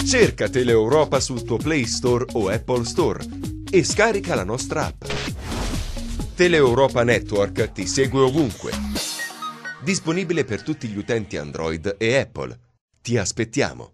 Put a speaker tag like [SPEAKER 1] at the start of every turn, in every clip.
[SPEAKER 1] Cerca Teleeuropa sul tuo Play Store o Apple Store e scarica la nostra app. Teleeuropa Network ti segue ovunque. Disponibile per tutti gli utenti Android e Apple. Ti aspettiamo.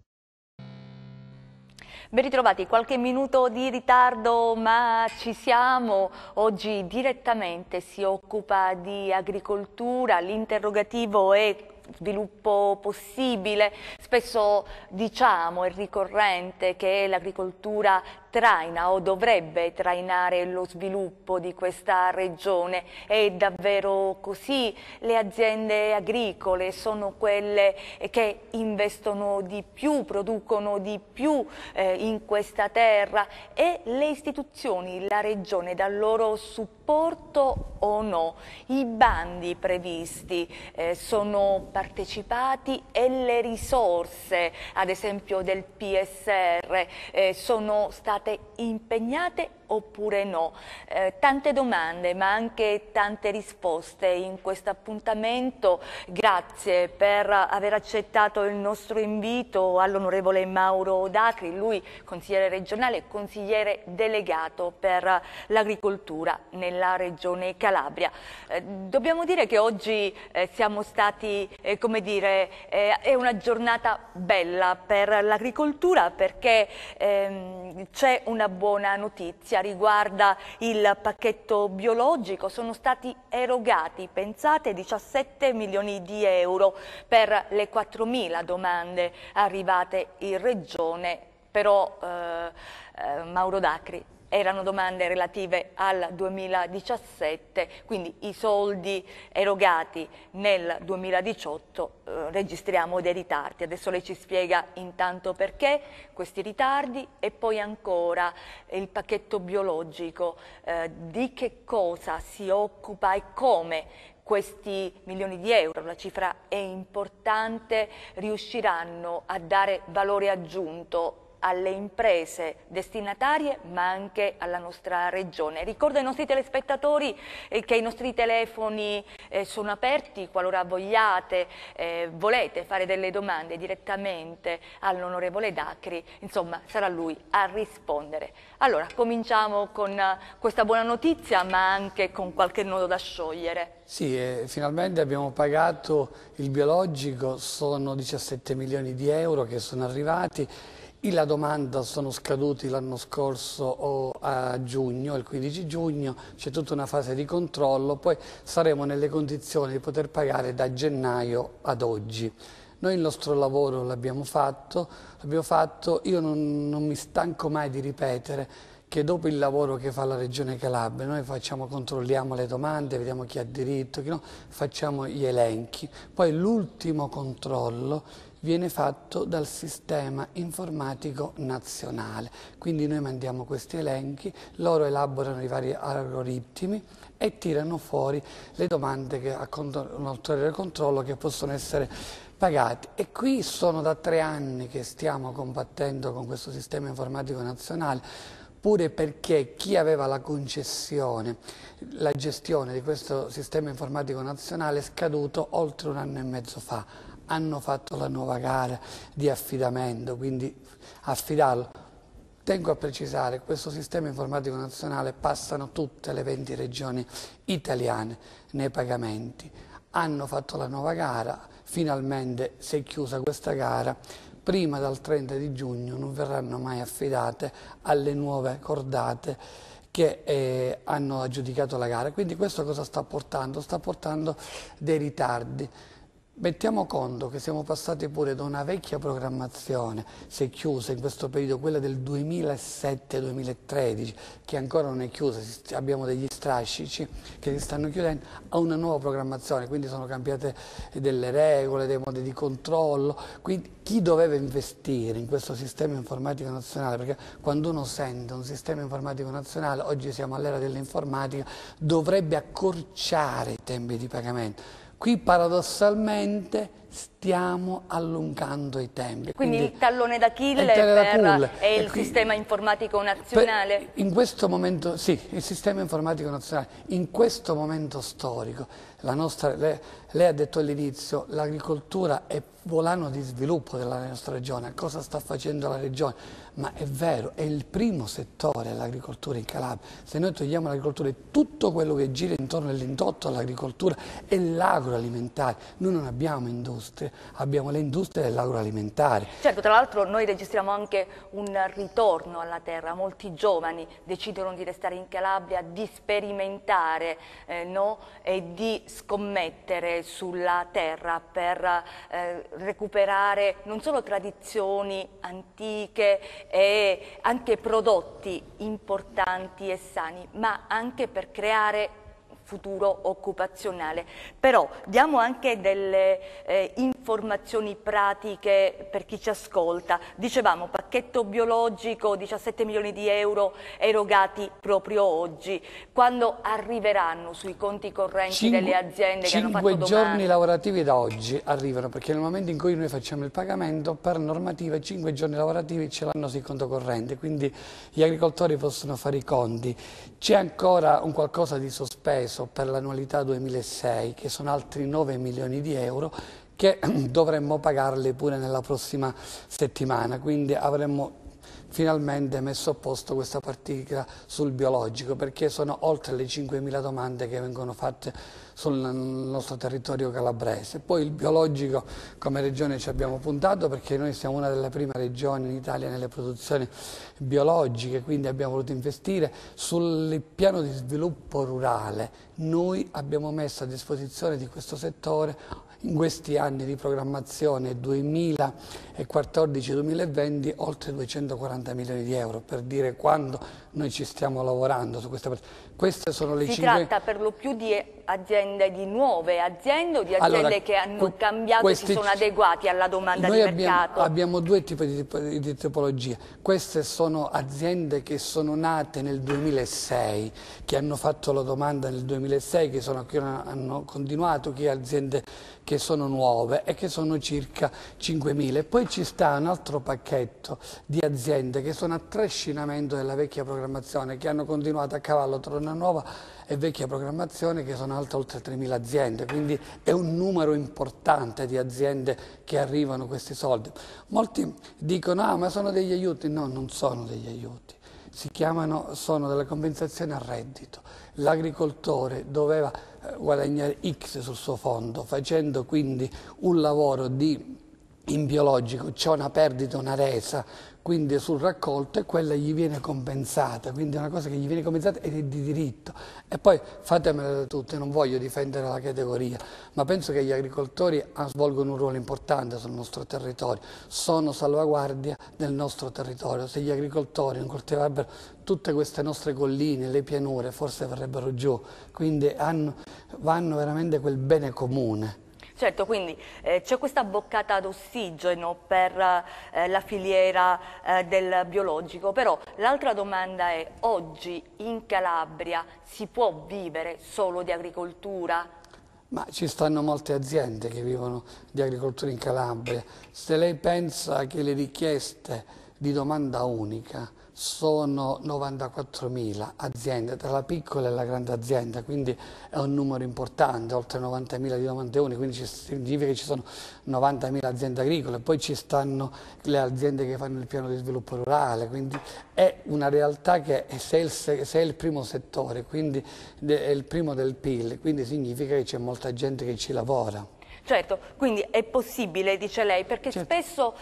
[SPEAKER 2] Ben ritrovati, qualche minuto di ritardo ma ci siamo. Oggi direttamente si occupa di agricoltura, l'interrogativo è sviluppo possibile. Spesso diciamo, è ricorrente, che l'agricoltura traina o dovrebbe trainare lo sviluppo di questa regione. È davvero così? Le aziende agricole sono quelle che investono di più, producono di più in questa terra, e le istituzioni, la regione, dal loro supporto o no? I bandi previsti sono partecipati e le risorse, ad esempio del PSR, sono state impegnate oppure no? Tante domande ma anche tante risposte in questo appuntamento. Grazie per aver accettato il nostro invito all'onorevole Mauro Dacri, lui consigliere regionale e consigliere delegato per l'agricoltura nella regione Calabria. Dobbiamo dire che oggi siamo stati, come dire, è una giornata bella per l'agricoltura, perché c'è una buona notizia, riguarda il pacchetto biologico. Sono stati erogati, pensate, 17 milioni di euro per le 4.000 domande arrivate in regione, però Mauro Dacri, erano domande relative al 2017, quindi i soldi erogati nel 2018 registriamo dei ritardi. Adesso lei ci spiega intanto perché questi ritardi, e poi ancora il pacchetto biologico, di che cosa si occupa e come questi milioni di euro, la cifra è importante, riusciranno a dare valore aggiunto alle imprese destinatarie ma anche alla nostra regione. Ricordo ai nostri telespettatori che i nostri telefoni sono aperti qualora vogliate, volete fare delle domande direttamente all'onorevole Dacri, insomma sarà lui a rispondere. Allora cominciamo con questa buona notizia ma anche con qualche nodo da sciogliere.
[SPEAKER 3] Sì, finalmente abbiamo pagato il biologico, sono 17 milioni di euro che sono arrivati. La domanda sono scaduti l'anno scorso a giugno, il 15 giugno, c'è tutta una fase di controllo, poi saremo nelle condizioni di poter pagare da gennaio ad oggi. Noi il nostro lavoro l'abbiamo fatto, io non mi stanco mai di ripetere che dopo il lavoro che fa la Regione Calabria, noi controlliamo le domande, vediamo chi ha diritto, chi no, facciamo gli elenchi, poi l'ultimo controllo viene fatto dal sistema informatico nazionale, quindi noi mandiamo questi elenchi, loro elaborano i vari algoritmi e tirano fuori le domande che a un ulteriore controllo che possono essere pagati. E qui sono da 3 anni che stiamo combattendo con questo sistema informatico nazionale, pure perché chi aveva la concessione, la gestione di questo sistema informatico nazionale è scaduto oltre 1 anno e mezzo fa. Hanno fatto la nuova gara di affidamento, quindi affidarlo. Tengo a precisare che questo sistema informatico nazionale passano tutte le 20 regioni italiane nei pagamenti. Hanno fatto la nuova gara, finalmente si è chiusa questa gara. Prima dal 30 di giugno non verranno mai affidate alle nuove cordate che hanno aggiudicato la gara. Quindi questo cosa sta portando? Sta portando dei ritardi. Mettiamo conto che siamo passati pure da una vecchia programmazione, si è chiusa in questo periodo, quella del 2007-2013, che ancora non è chiusa, abbiamo degli strascici che si stanno chiudendo, a una nuova programmazione, quindi sono cambiate delle regole, dei modi di controllo, quindi chi doveva investire in questo sistema informatico nazionale, perché quando uno sente un sistema informativo nazionale, oggi siamo all'era dell'informatica, dovrebbe accorciare i tempi di pagamento. Qui paradossalmente stiamo allungando i tempi.
[SPEAKER 2] Quindi il tallone d'Achille è il sistema informatico nazionale?
[SPEAKER 3] In questo momento, sì, il sistema informatico nazionale. In questo momento storico, lei ha detto all'inizio, l'agricoltura è volano di sviluppo della nostra regione. Cosa sta facendo la regione? Ma è vero, è il primo settore l'agricoltura in Calabria. Se noi togliamo l'agricoltura e tutto quello che gira intorno all'indotto all'agricoltura è l'agroalimentare. Noi non abbiamo industrie, abbiamo le industrie dell'agroalimentare.
[SPEAKER 2] Certo, tra l'altro noi registriamo anche un ritorno alla terra. Molti giovani decidono di restare in Calabria, di sperimentare e di scommettere sulla terra per recuperare non solo tradizioni antiche e anche prodotti importanti e sani, ma anche per creare futuro occupazionale. Però diamo anche delle informazioni pratiche per chi ci ascolta. Dicevamo pacchetto biologico, 17 milioni di euro erogati proprio oggi. Quando arriveranno sui conti correnti delle aziende che hanno fatto domanda?
[SPEAKER 3] 5 giorni lavorativi da oggi arrivano, perché nel momento in cui noi facciamo il pagamento, per normativa 5 giorni lavorativi ce l'hanno sul conto corrente, quindi gli agricoltori possono fare i conti. C'è ancora un qualcosa di sospeso per l'annualità 2006, che sono altri 9 milioni di euro, che dovremmo pagarli pure nella prossima settimana, quindi avremmo finalmente messo a posto questa partita sul biologico, perché sono oltre le 5.000 domande che vengono fatte sul nostro territorio calabrese. Poi il biologico come regione ci abbiamo puntato, perché noi siamo una delle prime regioni in Italia nelle produzioni biologiche, quindi abbiamo voluto investire. Sul piano di sviluppo rurale noi abbiamo messo a disposizione di questo settore in questi anni di programmazione 2014-2020 oltre 240 milioni di euro, per dire quando noi ci stiamo lavorando su questa parte. Queste sono le
[SPEAKER 2] Si tratta per lo più di aziende, di nuove aziende o di aziende che hanno cambiato e si sono adeguati alla domanda di mercato?
[SPEAKER 3] Abbiamo due tipi di tipologie. Queste sono aziende che sono nate nel 2006, che hanno fatto la domanda nel 2006, che hanno continuato, che aziende che sono nuove e che sono circa 5.000. E poi ci sta un altro pacchetto di aziende che sono a trascinamento della vecchia programmazione, che hanno continuato a cavallo tra una nuova e vecchia programmazione, che sono altre oltre 3.000 aziende, quindi è un numero importante di aziende che arrivano questi soldi. Molti dicono, ah, ma sono degli aiuti. No, non sono degli aiuti. Sono delle compensazioni a reddito. L'agricoltore doveva guadagnare X sul suo fondo, facendo quindi un lavoro in biologico, c'è una perdita, una resa, quindi sul raccolto, e quella gli viene compensata, quindi è una cosa che gli viene compensata ed è di diritto. E poi fatemele tutte, non voglio difendere la categoria, ma penso che gli agricoltori svolgono un ruolo importante sul nostro territorio, sono salvaguardia del nostro territorio. Se gli agricoltori non coltivassero tutte queste nostre colline, le pianure, forse verrebbero giù, quindi vanno veramente quel bene comune.
[SPEAKER 2] Certo, quindi c'è questa boccata d'ossigeno per la filiera del biologico, però l'altra domanda è: oggi in Calabria si può vivere solo di agricoltura?
[SPEAKER 3] Ma ci stanno molte aziende che vivono di agricoltura in Calabria. Se lei pensa che le richieste di domanda unica sono 94.000 aziende, tra la piccola e la grande azienda, quindi è un numero importante, oltre 90.000 di domande uniche, quindi significa che ci sono 90.000 aziende agricole, poi ci stanno le aziende che fanno il piano di sviluppo rurale, quindi è una realtà che se è il primo settore, quindi è il primo del PIL, quindi significa che c'è molta gente che ci lavora.
[SPEAKER 2] Certo, quindi è possibile, dice lei, perché spesso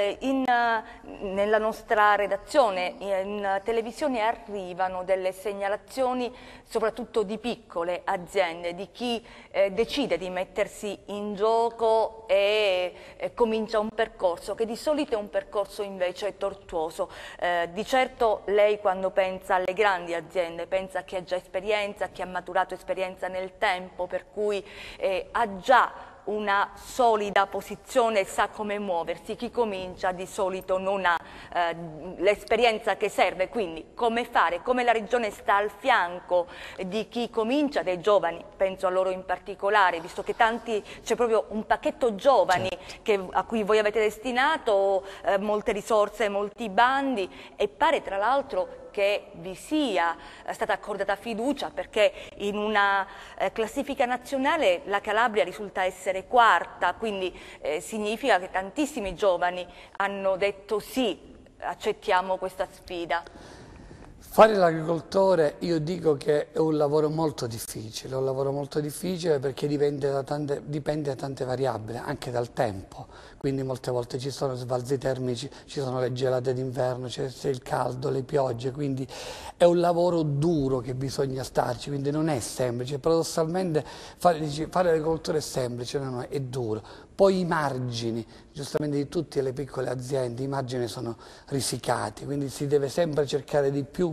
[SPEAKER 2] nella nostra redazione, in televisione arrivano delle segnalazioni soprattutto di piccole aziende, di chi decide di mettersi in gioco e comincia un percorso che di solito è un percorso invece tortuoso. Di certo lei, quando pensa alle grandi aziende, pensa a chi ha già esperienza, a chi ha maturato esperienza nel tempo, per cui ha già una solida posizione, sa come muoversi. Chi comincia di solito non ha l'esperienza che serve, quindi come fare, come la Regione sta al fianco di chi comincia, dei giovani, penso a loro in particolare, visto che c'è proprio un pacchetto giovani a cui voi avete destinato molte risorse, molti bandi, e pare tra l'altro che vi sia stata accordata fiducia, perché in una classifica nazionale la Calabria risulta essere quarta, quindi significa che tantissimi giovani hanno detto sì, accettiamo questa sfida.
[SPEAKER 3] Fare l'agricoltore, io dico che è un lavoro molto difficile, perché dipende da tante variabili, anche dal tempo, quindi molte volte ci sono sbalzi termici, ci sono le gelate d'inverno, c'è il caldo, le piogge, quindi è un lavoro duro che bisogna starci, quindi non è semplice. Paradossalmente fare l'agricoltore è semplice, no, è duro. Poi i margini, giustamente di tutte le piccole aziende, i margini sono risicati, quindi si deve sempre cercare di più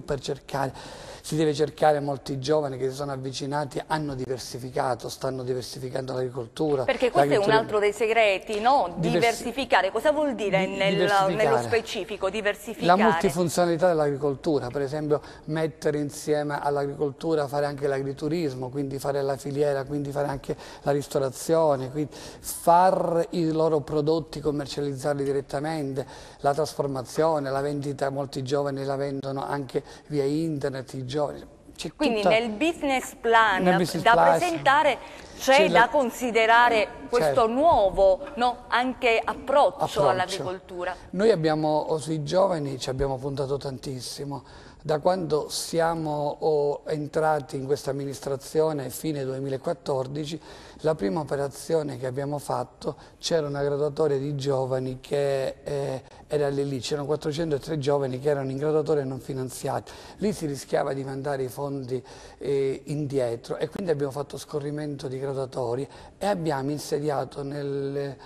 [SPEAKER 3] si deve cercare. Molti giovani che si sono avvicinati hanno diversificato, stanno diversificando l'agricoltura.
[SPEAKER 2] Perché questo è un altro dei segreti, no? Diversificare, cosa vuol dire nello specifico diversificare?
[SPEAKER 3] La multifunzionalità dell'agricoltura, per esempio mettere insieme all'agricoltura, fare anche l'agriturismo, quindi fare la filiera, quindi fare anche la ristorazione, quindi far i loro prodotti, commercializzarli direttamente, la trasformazione, la vendita, molti giovani la vendono anche via internet, i giovani.
[SPEAKER 2] Quindi nel business plan presentare c'è da considerare questo nuovo anche approccio all'agricoltura.
[SPEAKER 3] Noi sui giovani ci abbiamo puntato tantissimo. Da quando siamo entrati in questa amministrazione, fine 2014, la prima operazione che abbiamo fatto, c'era una graduatoria di giovani che era lì, c'erano 403 giovani che erano in graduatoria non finanziati. Lì si rischiava di mandare i fondi indietro, e quindi abbiamo fatto scorrimento di graduatorie e abbiamo insediato in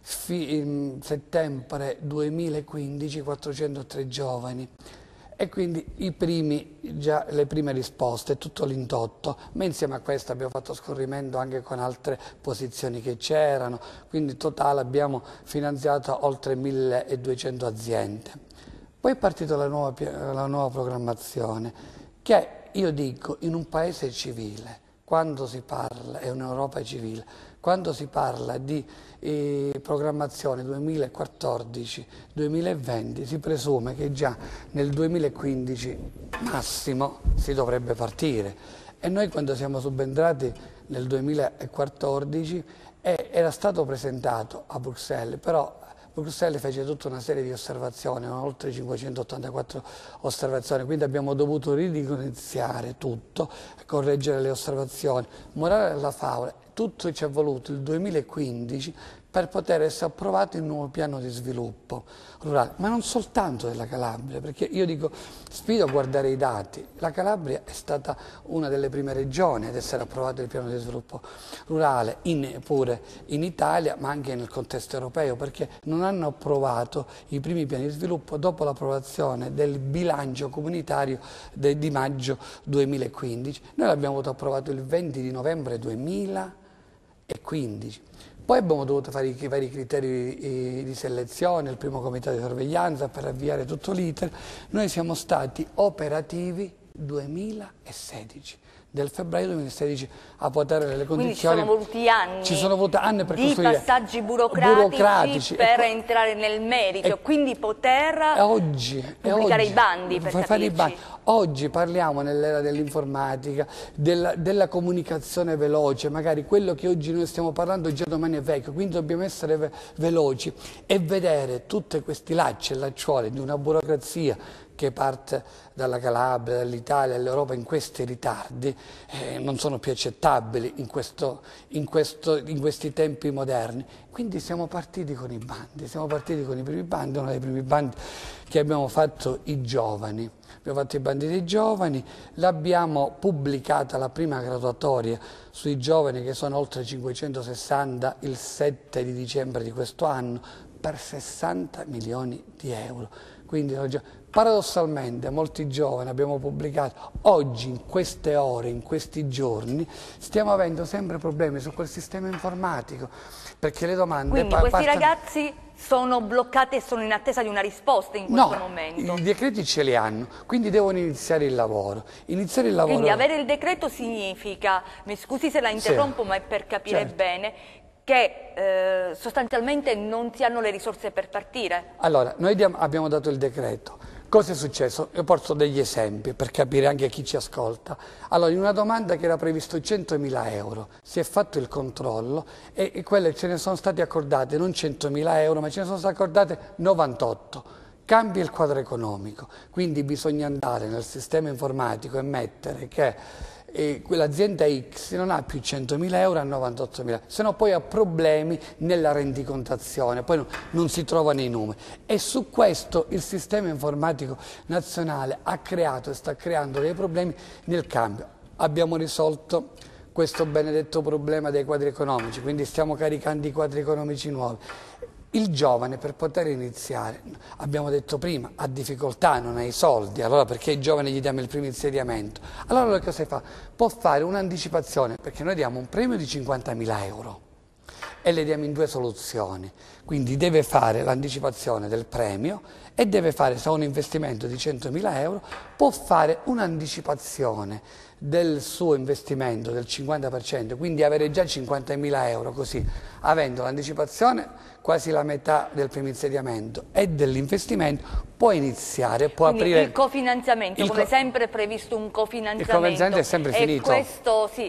[SPEAKER 3] settembre 2015 403 giovani. E quindi le prime risposte, tutto l'indotto, ma insieme a questo abbiamo fatto scorrimento anche con altre posizioni che c'erano, quindi in totale abbiamo finanziato oltre 1200 aziende. Poi è partita la nuova programmazione, che io dico, in un paese civile, quando si parla, è un'Europa civile, quando si parla di programmazione 2014-2020, si presume che già nel 2015 massimo si dovrebbe partire. E noi quando siamo subentrati nel 2014 era stato presentato a Bruxelles, però Bruxelles fece tutta una serie di osservazioni, oltre 584 osservazioni, quindi abbiamo dovuto ridimensionare tutto, correggere le osservazioni. Morale della favola, tutto ci è voluto il 2015 per poter essere approvato il nuovo piano di sviluppo rurale, ma non soltanto della Calabria, perché io dico, sfido a guardare i dati, la Calabria è stata una delle prime regioni ad essere approvato il piano di sviluppo rurale, pure in Italia, ma anche nel contesto europeo, perché non hanno approvato i primi piani di sviluppo dopo l'approvazione del bilancio comunitario di maggio 2015. Noi l'abbiamo avuto approvato il 20 di novembre 2015. Poi abbiamo dovuto fare i vari criteri di selezione, il primo comitato di sorveglianza per avviare tutto l'iter. Noi siamo stati operativi 2016, del febbraio 2016 a poter le condizioni.
[SPEAKER 2] Quindi ci sono voluti anni
[SPEAKER 3] per
[SPEAKER 2] di passaggi burocratici per entrare nel merito, quindi poter pubblicare i bandi, per capirci.
[SPEAKER 3] Oggi parliamo nell'era dell'informatica, della comunicazione veloce, magari quello che oggi noi stiamo parlando già domani è vecchio, quindi dobbiamo essere veloci e vedere tutti questi lacci e lacciuoli di una burocrazia che parte dalla Calabria, dall'Italia, dall'Europa in questi ritardi, non sono più accettabili in questi tempi moderni. Quindi siamo partiti con i bandi, uno dei primi bandi che abbiamo fatto i giovani. Abbiamo fatto i bandi dei giovani, l'abbiamo pubblicata la prima graduatoria sui giovani, che sono oltre 560, il 7 di dicembre di questo anno, per 60 milioni di euro. Quindi, paradossalmente, molti giovani abbiamo pubblicato, oggi, in queste ore, in questi giorni, stiamo avendo sempre problemi su quel sistema informatico, perché le domande...
[SPEAKER 2] Quindi questi ragazzi sono bloccati e sono in attesa di una risposta in questo momento?
[SPEAKER 3] No, i decreti ce li hanno, quindi devono iniziare il lavoro. Iniziare il lavoro...
[SPEAKER 2] Quindi avere il decreto significa, mi scusi se la interrompo, ma è per capire bene, che sostanzialmente non si hanno le risorse per partire.
[SPEAKER 3] Allora, noi abbiamo dato il decreto. Cosa è successo? Io porto degli esempi per capire anche a chi ci ascolta. Allora, in una domanda che era previsto 100.000 euro, si è fatto il controllo e quelle ce ne sono state accordate non 100.000 euro, ma ce ne sono state accordate 98. Cambia il quadro economico, quindi bisogna andare nel sistema informatico e mettere che quell'azienda X non ha più 100.000 euro, ha 98.000, se no poi ha problemi nella rendicontazione, poi non si trovano i numeri. E su questo il sistema informatico nazionale ha creato e sta creando dei problemi nel cambio. Abbiamo risolto questo benedetto problema dei quadri economici, quindi stiamo caricando i quadri economici nuovi. Il giovane per poter iniziare, abbiamo detto prima, ha difficoltà, non ha i soldi, allora perché ai giovani gli diamo il primo insediamento? Allora cosa fa? Può fare un'anticipazione, perché noi diamo un premio di 50.000 euro e le diamo in due soluzioni, quindi deve fare l'anticipazione del premio e deve fare, se ha un investimento di 100.000 euro, può fare un'anticipazione del suo investimento del 50%, quindi avere già 50.000 euro, così avendo l'anticipazione quasi la metà del primo insediamento e dell'investimento può iniziare, può
[SPEAKER 2] quindi
[SPEAKER 3] aprire...
[SPEAKER 2] il cofinanziamento, come sempre è previsto un cofinanziamento.
[SPEAKER 3] Il cofinanziamento è sempre finito.
[SPEAKER 2] Questo sì,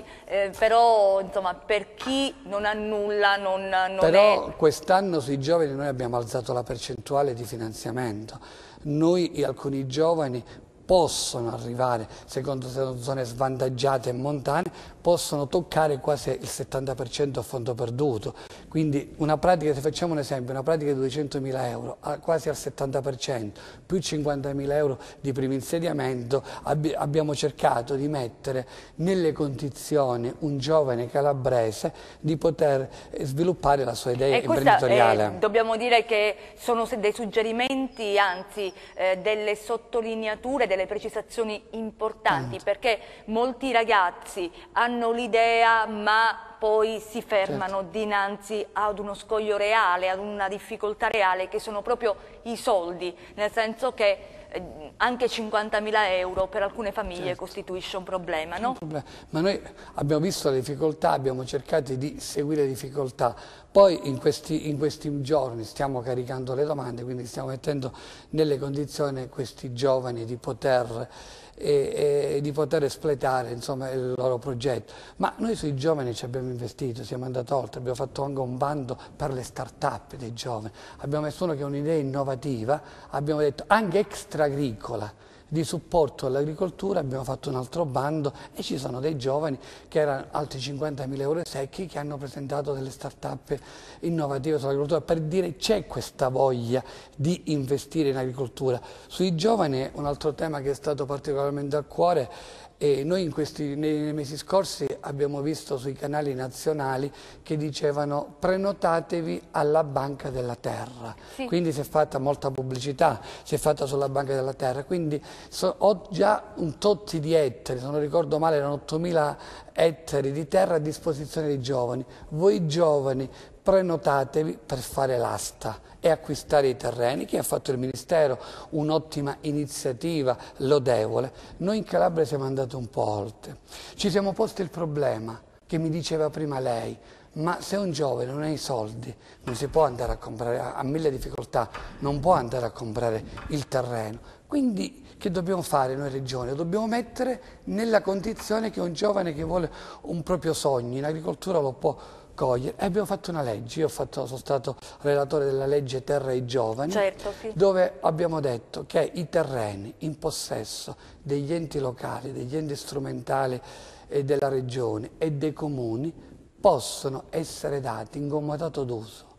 [SPEAKER 2] però insomma per chi non ha nulla non
[SPEAKER 3] però quest'anno sui giovani noi abbiamo alzato la percentuale di finanziamento. Noi, alcuni giovani, possono arrivare, secondo zone svantaggiate e montane, possono toccare quasi il 70% a fondo perduto. Quindi una pratica, se facciamo un esempio, una pratica di 200.000 euro, quasi al 70%, più 50.000 euro di primo insediamento, abbiamo cercato di mettere nelle condizioni un giovane calabrese di poter sviluppare la sua idea imprenditoriale.
[SPEAKER 2] Dobbiamo dire che sono dei suggerimenti, anzi delle sottolineature, delle precisazioni importanti, perché molti ragazzi hanno l'idea ma poi si fermano dinanzi ad uno scoglio reale, ad una difficoltà reale che sono proprio i soldi, nel senso che anche 50.000 euro per alcune famiglie costituisce un problema, no?
[SPEAKER 3] Ma noi abbiamo visto le difficoltà, abbiamo cercato di seguire le difficoltà, poi in questi giorni stiamo caricando le domande, quindi stiamo mettendo nelle condizioni questi giovani di poter espletare insomma, il loro progetto. Ma noi sui giovani ci abbiamo investito, siamo andati oltre, abbiamo fatto anche un bando per le start-up dei giovani, abbiamo messo uno che è un'idea innovativa, abbiamo detto anche extra-agricola, di supporto all'agricoltura, abbiamo fatto un altro bando e ci sono dei giovani che erano altri 50.000 euro secchi che hanno presentato delle start-up innovative sull'agricoltura per dire c'è questa voglia di investire in agricoltura. Sui giovani un altro tema che è stato particolarmente a cuore e noi nei mesi scorsi abbiamo visto sui canali nazionali che dicevano prenotatevi alla Banca della Terra, quindi si è fatta molta pubblicità, si è fatta sulla Banca della Terra, quindi ho già un tot di ettari, se non ricordo male erano 8.000 ettari di terra a disposizione dei giovani. Voi giovani prenotatevi per fare l'asta e acquistare i terreni, che ha fatto il Ministero, un'ottima iniziativa lodevole. Noi in Calabria siamo andati un po' oltre. Ci siamo posti il problema che mi diceva prima lei, ma se un giovane non ha i soldi non si può andare a comprare, ha mille difficoltà, non può andare a comprare il terreno. Quindi che dobbiamo fare noi regione? Dobbiamo mettere nella condizione che un giovane che vuole un proprio sogno in agricoltura lo può cogliere. E abbiamo fatto una legge, sono stato relatore della legge Terra ai Giovani, dove abbiamo detto che i terreni in possesso degli enti locali, degli enti strumentali della regione e dei comuni possono essere dati in comodato d'uso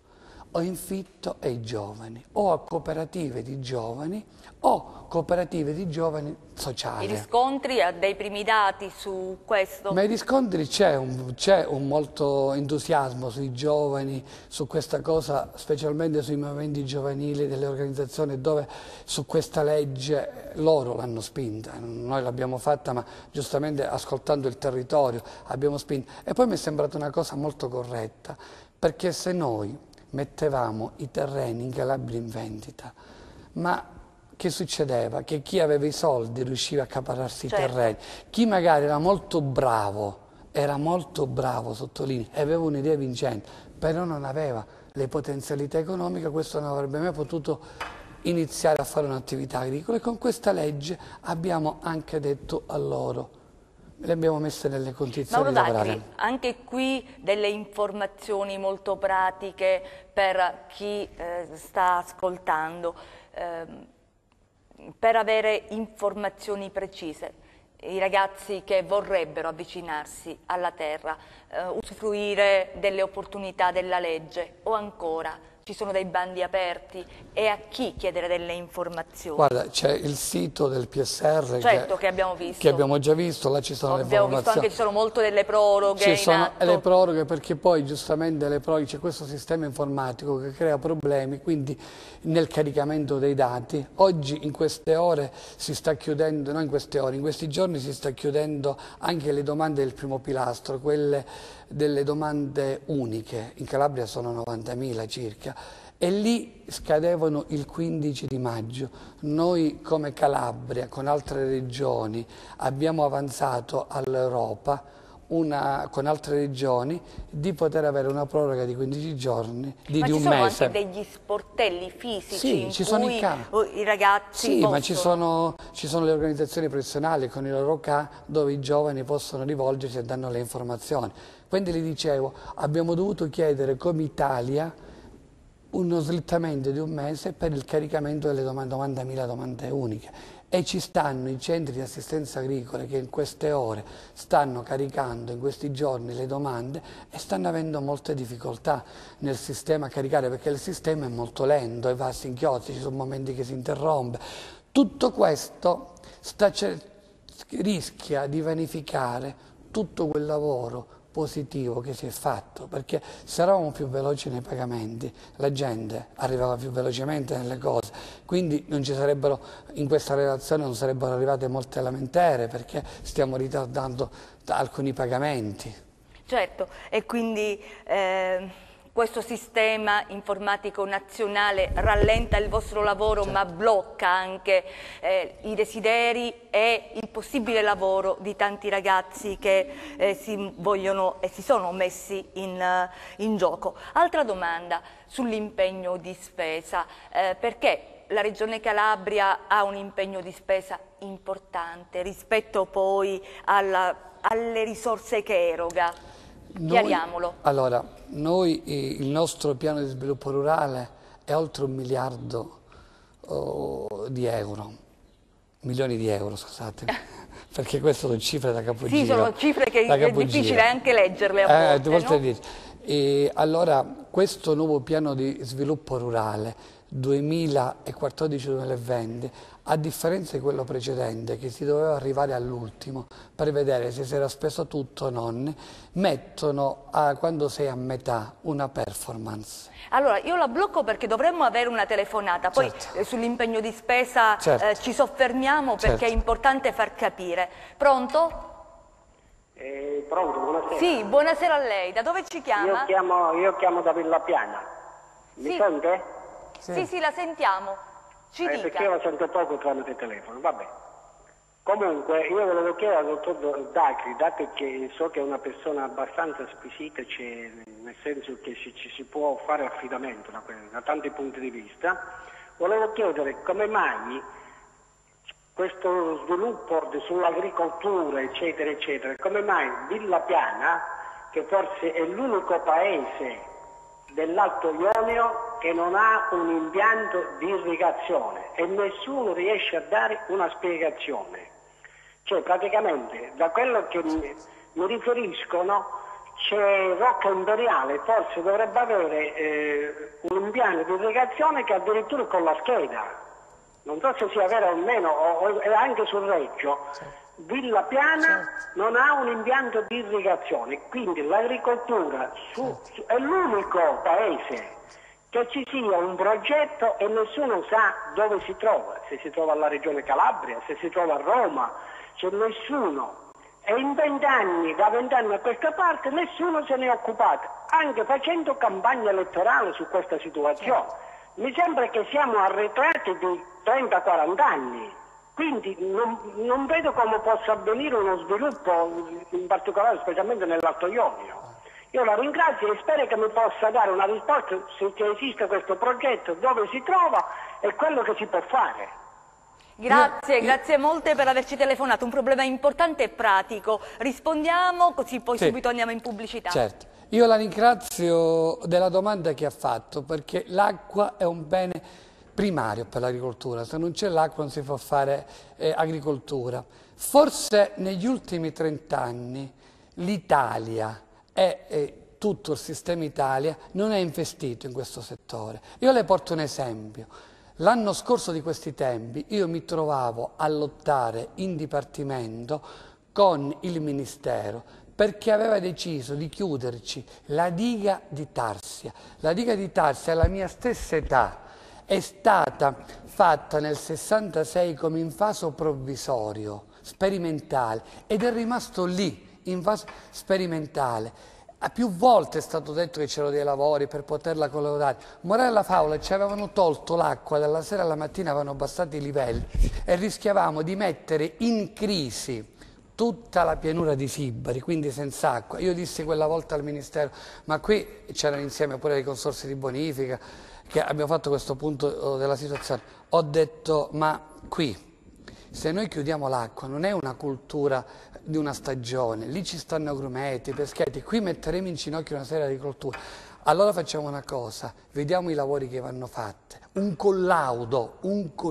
[SPEAKER 3] o in fitto ai giovani, o a cooperative di giovani, o cooperative di giovani sociali.
[SPEAKER 2] I riscontri, ha dei primi dati su questo?
[SPEAKER 3] Ma i riscontri c'è un molto entusiasmo sui giovani, su questa cosa, specialmente sui movimenti giovanili delle organizzazioni, dove su questa legge loro l'hanno spinta, noi l'abbiamo fatta, ma giustamente ascoltando il territorio abbiamo spinto. E poi mi è sembrata una cosa molto corretta, perché se noi mettevamo i terreni in Calabria in vendita, ma che succedeva? Che chi aveva i soldi riusciva a accaparrarsi i terreni, chi magari era molto bravo, sottolineo, e aveva un'idea vincente, però non aveva le potenzialità economiche, questo non avrebbe mai potuto iniziare a fare un'attività agricola. E con questa legge abbiamo anche detto a loro, le abbiamo messe nelle condizioni di lavorare.
[SPEAKER 2] Anche qui delle informazioni molto pratiche per chi sta ascoltando, per avere informazioni precise. I ragazzi che vorrebbero avvicinarsi alla terra, usufruire delle opportunità della legge, o ancora ci sono dei bandi aperti, e a chi chiedere delle informazioni?
[SPEAKER 3] Guarda, c'è il sito del PSR,
[SPEAKER 2] certo, che abbiamo visto.
[SPEAKER 3] Che abbiamo già visto, là ci sono le informazioni.
[SPEAKER 2] Abbiamo visto anche che ci sono molto delle proroghe.
[SPEAKER 3] Ci sono le proroghe, perché poi giustamente le proroghe, c'è questo sistema informatico che crea problemi, quindi nel caricamento dei dati. Oggi in queste ore si sta chiudendo, non in queste ore, in questi giorni si sta chiudendo anche le domande del primo pilastro, quelle delle domande uniche, in Calabria sono 90.000 circa, e lì scadevano il 15 di maggio. Noi come Calabria, con altre regioni, abbiamo avanzato all'Europa, con altre regioni, di poter avere una proroga di 15 giorni, di un mese.
[SPEAKER 2] Ma ci sono anche degli sportelli fisici,
[SPEAKER 3] sì,
[SPEAKER 2] in
[SPEAKER 3] ci sono
[SPEAKER 2] cui i ragazzi
[SPEAKER 3] sì,
[SPEAKER 2] possono...
[SPEAKER 3] ma ci sono le organizzazioni professionali con i loro CA, dove i giovani possono rivolgersi e danno le informazioni. Quindi le dicevo, abbiamo dovuto chiedere come Italia uno slittamento di un mese per il caricamento delle 90.000 domande uniche. E ci stanno i centri di assistenza agricola che in queste ore stanno caricando, in questi giorni, le domande, e stanno avendo molte difficoltà nel sistema a caricare, perché il sistema è molto lento e va a singhiozzi, ci sono momenti che si interrompe. Tutto questo rischia di vanificare tutto quel lavoro positivo che si è fatto, perché se eravamo più veloci nei pagamenti, la gente arrivava più velocemente nelle cose, quindi non ci sarebbero, in questa relazione non sarebbero arrivate molte lamentere, perché stiamo ritardando alcuni pagamenti.
[SPEAKER 2] Certo, e quindi questo sistema informatico nazionale rallenta il vostro lavoro, certo, ma blocca anche i desideri e il possibile lavoro di tanti ragazzi che si sono messi in gioco. Altra domanda sull'impegno di spesa, perché la Regione Calabria ha un impegno di spesa importante rispetto poi alle risorse che eroga. Chiariamolo.
[SPEAKER 3] Allora, il nostro piano di sviluppo rurale è oltre 1 miliardo di euro, milioni di euro, scusate, perché queste sono cifre da capogiro.
[SPEAKER 2] Sì, sono cifre che è difficile anche leggerle a volte, no?
[SPEAKER 3] E allora, questo nuovo piano di sviluppo rurale 2014-2020, a differenza di quello precedente, che si doveva arrivare all'ultimo per vedere se si era speso tutto o non, mettono, quando sei a metà, una performance.
[SPEAKER 2] Allora, io la blocco perché dovremmo avere una telefonata, poi certo, sull'impegno di spesa certo, ci soffermiamo perché certo, è importante far capire. Pronto?
[SPEAKER 4] Pronto, buonasera.
[SPEAKER 2] Sì, buonasera a lei. Da dove ci chiama?
[SPEAKER 4] Io chiamo da Villa Piana. Mi sente?
[SPEAKER 2] Sì, sì, la sentiamo. Ci dica.
[SPEAKER 4] Perché io la sento poco tramite telefono, vabbè. Comunque, io volevo chiedere al dottor Dacri, dato che so che è una persona abbastanza squisita, nel senso che ci si può fare affidamento da tanti punti di vista, volevo chiedere come mai questo sviluppo sull'agricoltura, eccetera, eccetera, come mai Villa Piana, che forse è l'unico paese dell'Alto Ionio che non ha un impianto di irrigazione e nessuno riesce a dare una spiegazione. Cioè praticamente da quello che mi riferiscono c'è Rocca Imperiale, forse dovrebbe avere un impianto di irrigazione che addirittura con la scheda, non so se sia vero o meno, o anche sul Reggio, Villa Piana non ha un impianto di irrigazione, quindi l'agricoltura è l'unico paese che ci sia un progetto e nessuno sa dove si trova, se si trova alla Regione Calabria, se si trova a Roma, c'è nessuno. E in 20 anni, da 20 anni a questa parte, nessuno se ne è occupato, anche facendo campagna elettorale su questa situazione. Mi sembra che siamo arretrati di 30-40 anni, quindi non vedo come possa avvenire uno sviluppo, in particolare specialmente nell'Alto Ionio. Io la ringrazio e spero che mi possa dare una risposta se esiste questo progetto, dove si trova e quello che si può fare.
[SPEAKER 2] Grazie, grazie molte per averci telefonato, un problema importante e pratico. Rispondiamo così poi subito andiamo in pubblicità.
[SPEAKER 3] Certo, io la ringrazio della domanda che ha fatto, perché l'acqua è un bene primario per l'agricoltura, se non c'è l'acqua non si può fare agricoltura. Forse negli ultimi 30 anni l'Italia e tutto il sistema Italia non è investito in questo settore. Io le porto un esempio. L'anno scorso di questi tempi io mi trovavo a lottare in dipartimento con il Ministero perché aveva deciso di chiuderci la diga di Tarsia. La diga di Tarsia, alla mia stessa età, è stata fatta nel 66 come invaso provvisorio, sperimentale, ed è rimasto lì, in fase sperimentale. A più volte è stato detto che c'erano dei lavori per poterla collaudare. Morella alla favola ci avevano tolto l'acqua, dalla sera alla mattina avevano abbassato i livelli e rischiavamo di mettere in crisi tutta la pianura di Sibari, quindi senza acqua. Io dissi quella volta al Ministero, ma qui c'erano insieme pure i consorzi di bonifica, che abbiamo fatto questo punto della situazione. Ho detto, ma qui, se noi chiudiamo l'acqua, non è una cultura di una stagione, lì ci stanno agrumeti, peschetti, qui metteremo in ginocchio una serie di agricoltura. Allora facciamo una cosa, vediamo i lavori che vanno fatti, un collaudo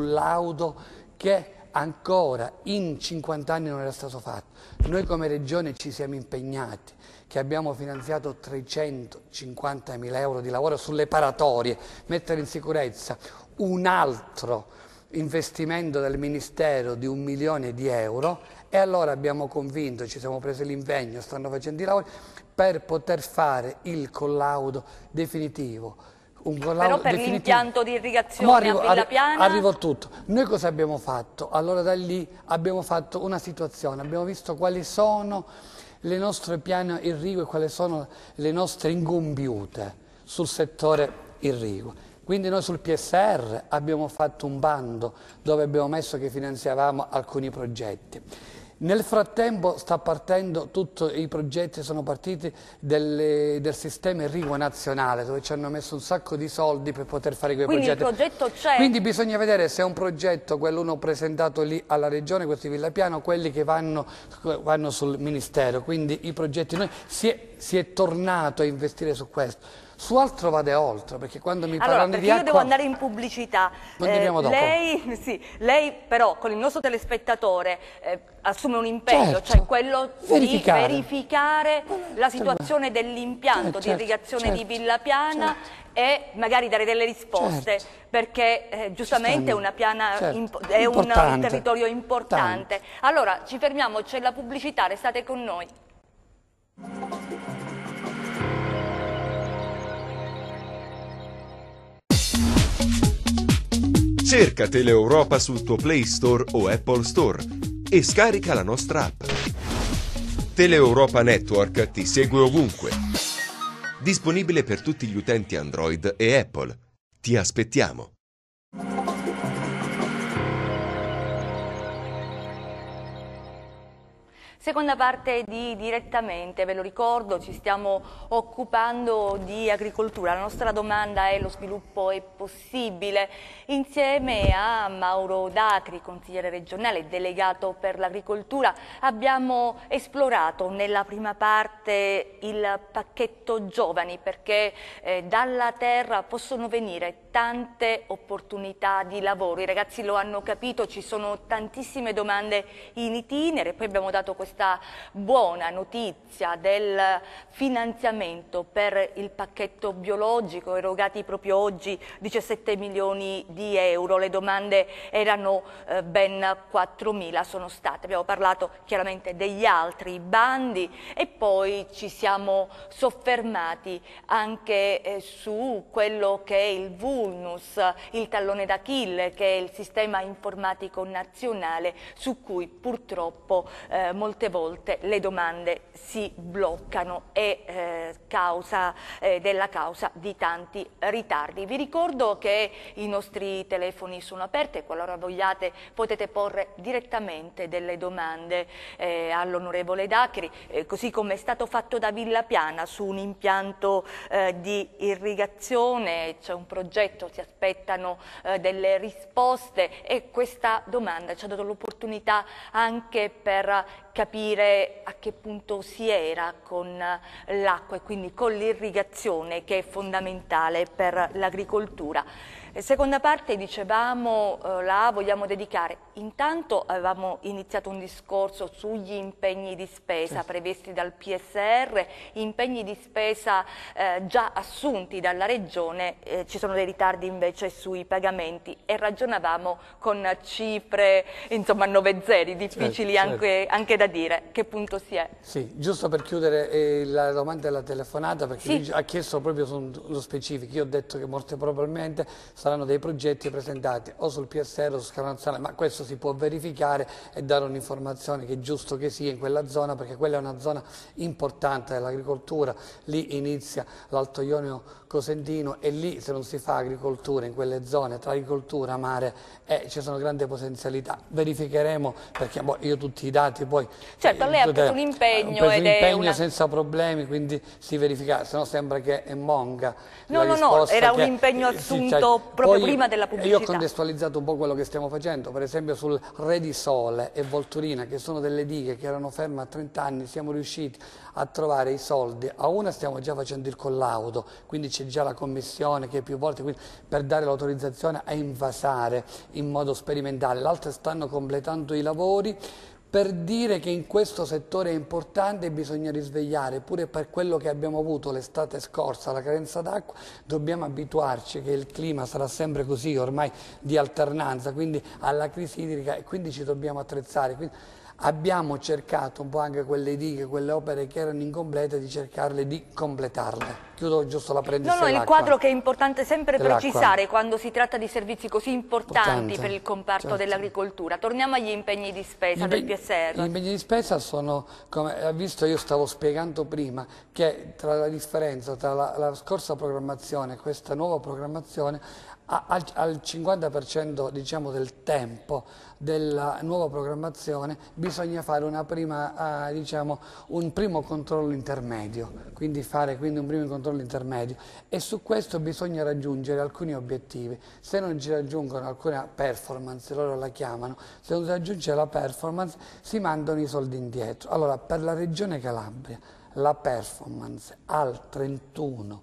[SPEAKER 3] che ancora in 50 anni non era stato fatto. Noi come Regione ci siamo impegnati, che abbiamo finanziato 350.000 euro di lavoro sulle paratorie, mettere in sicurezza un altro investimento del Ministero di 1 milione di euro, e allora abbiamo convinto, ci siamo presi l'impegno, stanno facendo i lavori per poter fare il collaudo definitivo.
[SPEAKER 2] Però per l'impianto di irrigazione a Villa Piana...
[SPEAKER 3] Arrivo a tutto. Noi cosa abbiamo fatto? Allora da lì abbiamo fatto una situazione, abbiamo visto quali sono le nostre piane irrigue, quali sono le nostre incompiute sul settore irriguo. Quindi noi sul PSR abbiamo fatto un bando dove abbiamo messo che finanziavamo alcuni progetti. Nel frattempo sta partendo tutti i progetti, sono partiti del sistema irriguo nazionale, dove ci hanno messo un sacco di soldi per poter fare quei progetti.
[SPEAKER 2] Quindi il progetto c'è.
[SPEAKER 3] Quindi bisogna vedere se è un progetto, quello uno presentato lì alla Regione, questo di Villa Piana, quelli che vanno sul Ministero. Quindi i progetti, noi si è tornato a investire su questo. Su altro vade oltre, perché quando mi parlano di acqua...
[SPEAKER 2] io devo andare in pubblicità.
[SPEAKER 3] Continuiamo dopo.
[SPEAKER 2] Lei però con il nostro telespettatore assume un impegno,
[SPEAKER 3] Certo.
[SPEAKER 2] cioè quello di
[SPEAKER 3] Verificare.
[SPEAKER 2] verificare la situazione dell'impianto di irrigazione di Villa Piana e magari dare delle risposte, perché giustamente è una piana, è un territorio importante. Allora ci fermiamo, c'è la pubblicità, restate con noi.
[SPEAKER 1] Cerca Teleeuropa sul tuo Play Store o Apple Store e scarica la nostra app. Teleeuropa Network ti segue ovunque. Disponibile per tutti gli utenti Android e Apple. Ti aspettiamo.
[SPEAKER 2] Seconda parte di Direttamente, ve lo ricordo, ci stiamo occupando di agricoltura. La nostra domanda è: lo sviluppo è possibile? Insieme a Mauro Dacri, consigliere regionale delegato per l'agricoltura, abbiamo esplorato nella prima parte il pacchetto giovani, perché dalla terra possono venire tante opportunità di lavoro. I ragazzi lo hanno capito, ci sono tantissime domande in itinere, poi abbiamo dato questa questa buona notizia del finanziamento per il pacchetto biologico erogati proprio oggi 17 milioni di euro. Le domande erano ben 4.000, sono state. Abbiamo parlato chiaramente degli altri bandi e poi ci siamo soffermati anche su quello che è il vulnus, il tallone d'Achille, che è il sistema informatico nazionale, su cui purtroppo molte volte le domande si bloccano e della causa di tanti ritardi. Vi ricordo che i nostri telefoni sono aperti e qualora vogliate potete porre direttamente delle domande all'onorevole Dacri, così come è stato fatto da Villa Piana su un impianto di irrigazione. C'è un progetto, si aspettano delle risposte e questa domanda ci ha dato l'opportunità anche per capire a che punto si era con l'acqua e quindi con l'irrigazione, che è fondamentale per l'agricoltura. Seconda parte, dicevamo, la vogliamo dedicare. Intanto avevamo iniziato un discorso sugli impegni di spesa previsti dal PSR, impegni di spesa già assunti dalla Regione, ci sono dei ritardi invece sui pagamenti e ragionavamo con cifre, insomma, 9 zeri, difficili anche da dire. Che punto si è?
[SPEAKER 3] Sì, giusto per chiudere la domanda della telefonata, perché lui ha chiesto proprio sullo specifico. Io ho detto che molto probabilmente saranno dei progetti presentati o sul PSR o su scala nazionale, ma questo si può verificare e dare un'informazione che è giusto che sia in quella zona, perché quella è una zona importante dell'agricoltura. Lì inizia l'Alto Ionio Cosentino e lì, se non si fa agricoltura in quelle zone, tra agricoltura, mare, ci sono grandi potenzialità. Verificheremo, perché io tutti i dati poi...
[SPEAKER 2] Certo, lei ha preso un impegno
[SPEAKER 3] senza problemi, quindi si verifica, se no sembra che è monga.
[SPEAKER 2] No, era un impegno assunto proprio prima della pubblicità.
[SPEAKER 3] Io ho contestualizzato un po' quello che stiamo facendo, per esempio sul Re di Sole e Volturina, che sono delle dighe che erano ferme a 30 anni, siamo riusciti a trovare i soldi. A una stiamo già facendo il collaudo, quindi c'è già la commissione che più volte, quindi, per dare l'autorizzazione a invasare in modo sperimentale. L'altra stanno completando i lavori, per dire che in questo settore è importante e bisogna risvegliare, pure per quello che abbiamo avuto l'estate scorsa, la carenza d'acqua, dobbiamo abituarci che il clima sarà sempre così, ormai di alternanza, quindi alla crisi idrica, e quindi ci dobbiamo attrezzare. Quindi abbiamo cercato un po' anche quelle dighe, quelle opere che erano incomplete, di cercarle di completarle. Chiudo giusto la parentesi dell'acqua.
[SPEAKER 2] Il quadro che è importante sempre precisare quando si tratta di servizi così importanti per il comparto dell'agricoltura. Torniamo agli impegni di spesa del PSR.
[SPEAKER 3] Gli impegni di spesa sono, come ha visto, io stavo spiegando prima, che tra la differenza tra la scorsa programmazione e questa nuova programmazione, al 50% diciamo, del tempo della nuova programmazione bisogna fare una prima, un primo controllo intermedio, quindi fare un primo controllo intermedio, e su questo bisogna raggiungere alcuni obiettivi. Se non ci raggiungono alcune performance, loro la chiamano, se non si raggiunge la performance si mandano i soldi indietro. Allora, per la Regione Calabria la performance al 31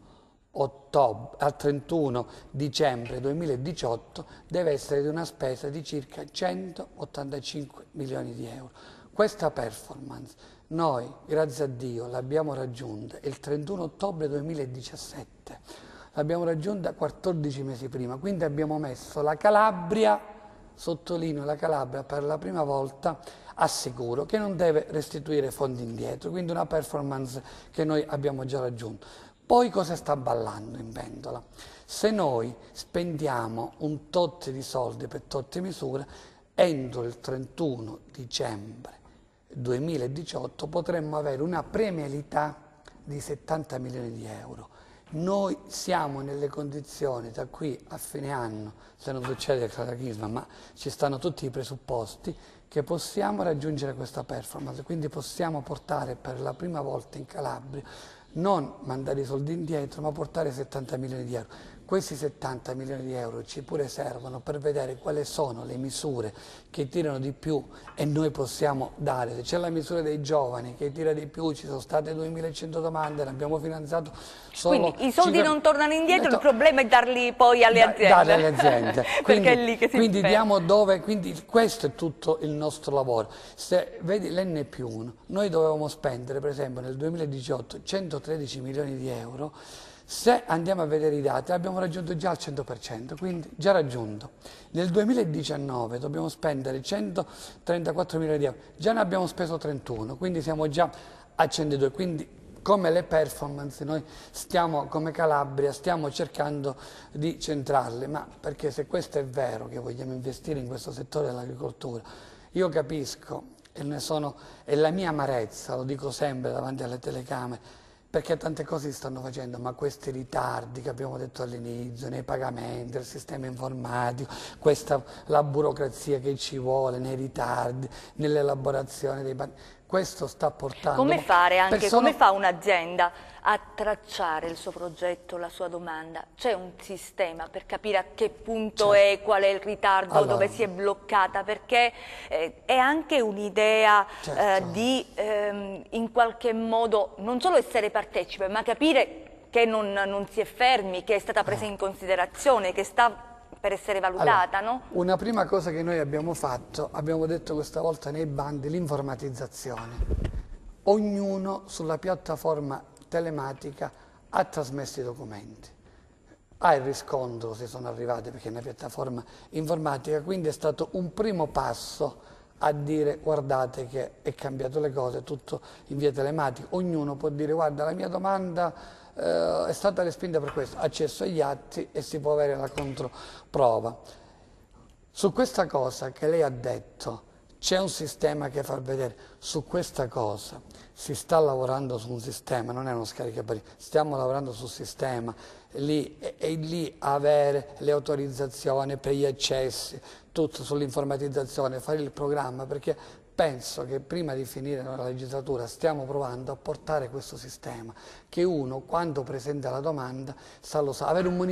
[SPEAKER 3] dicembre 2018 deve essere di una spesa di circa 185 milioni di euro. Questa performance noi, grazie a Dio, l'abbiamo raggiunta il 31 ottobre 2017, l'abbiamo raggiunta 14 mesi prima, quindi abbiamo messo la Calabria, sottolineo la Calabria, per la prima volta a sicuro, che non deve restituire fondi indietro, quindi una performance che noi abbiamo già raggiunto. Poi cosa sta ballando in pentola? Se noi spendiamo un tot di soldi per tot misure, entro il 31 dicembre 2018 potremmo avere una premialità di 70 milioni di euro. Noi siamo nelle condizioni da qui a fine anno, se non succede il cataclisma, ma ci stanno tutti i presupposti, che possiamo raggiungere questa performance, quindi possiamo portare per la prima volta in Calabria non mandare i soldi indietro, ma portare 70 milioni di euro. Questi 70 milioni di euro ci pure servono per vedere quali sono le misure che tirano di più e noi possiamo dare. Se c'è la misura dei giovani che tira di più, ci sono state 2100 domande, ne abbiamo finanziato solo...
[SPEAKER 2] Quindi i soldi non tornano indietro, il problema è darli poi alle aziende.
[SPEAKER 3] Darli alle aziende.
[SPEAKER 2] Perché è lì che si
[SPEAKER 3] quindi diamo dove, quindi questo è tutto il nostro lavoro. Se vedi l'N+1, noi dovevamo spendere per esempio nel 2018 113 milioni di euro. Se andiamo a vedere i dati, abbiamo raggiunto già il 100%, quindi già raggiunto. Nel 2019 dobbiamo spendere 134 milioni di euro, già ne abbiamo speso 31, quindi siamo già a 102. Quindi come le performance noi stiamo, come Calabria, stiamo cercando di centrarle, ma perché se questo è vero che vogliamo investire in questo settore dell'agricoltura, io capisco, è la mia amarezza, lo dico sempre davanti alle telecamere, perché tante cose si stanno facendo, ma questi ritardi che abbiamo detto all'inizio, nei pagamenti, il sistema informatico, la burocrazia che ci vuole, nei ritardi, nell'elaborazione dei bandi, questo sta portando...
[SPEAKER 2] Come fare anche, come fa un'azienda a tracciare il suo progetto, la sua domanda? C'è un sistema per capire a che punto è, qual è il ritardo, dove si è bloccata? Perché è anche un'idea di in qualche modo non solo essere partecipe, ma capire che non si è fermi, che è stata presa in considerazione, che sta per essere valutata, no?
[SPEAKER 3] Una prima cosa che noi abbiamo fatto, abbiamo detto questa volta nei bandi, l'informatizzazione. Ognuno sulla piattaforma telematica ha trasmesso i documenti. Ha il riscontro se sono arrivati perché è una piattaforma informatica, quindi è stato un primo passo a dire guardate che è cambiato le cose, tutto in via telematica. Ognuno può dire guarda la mia domanda è stata respinta per questo, accesso agli atti e si può avere la controprova. Su questa cosa che lei ha detto c'è un sistema che fa vedere, su questa cosa si sta lavorando su un sistema, non è uno scaricabarile, stiamo lavorando sul sistema, lì avere le autorizzazioni per gli accessi, tutto sull'informatizzazione, fare il programma, perché penso che prima di finire la legislatura stiamo provando a portare questo sistema, che uno quando presenta la domanda avere un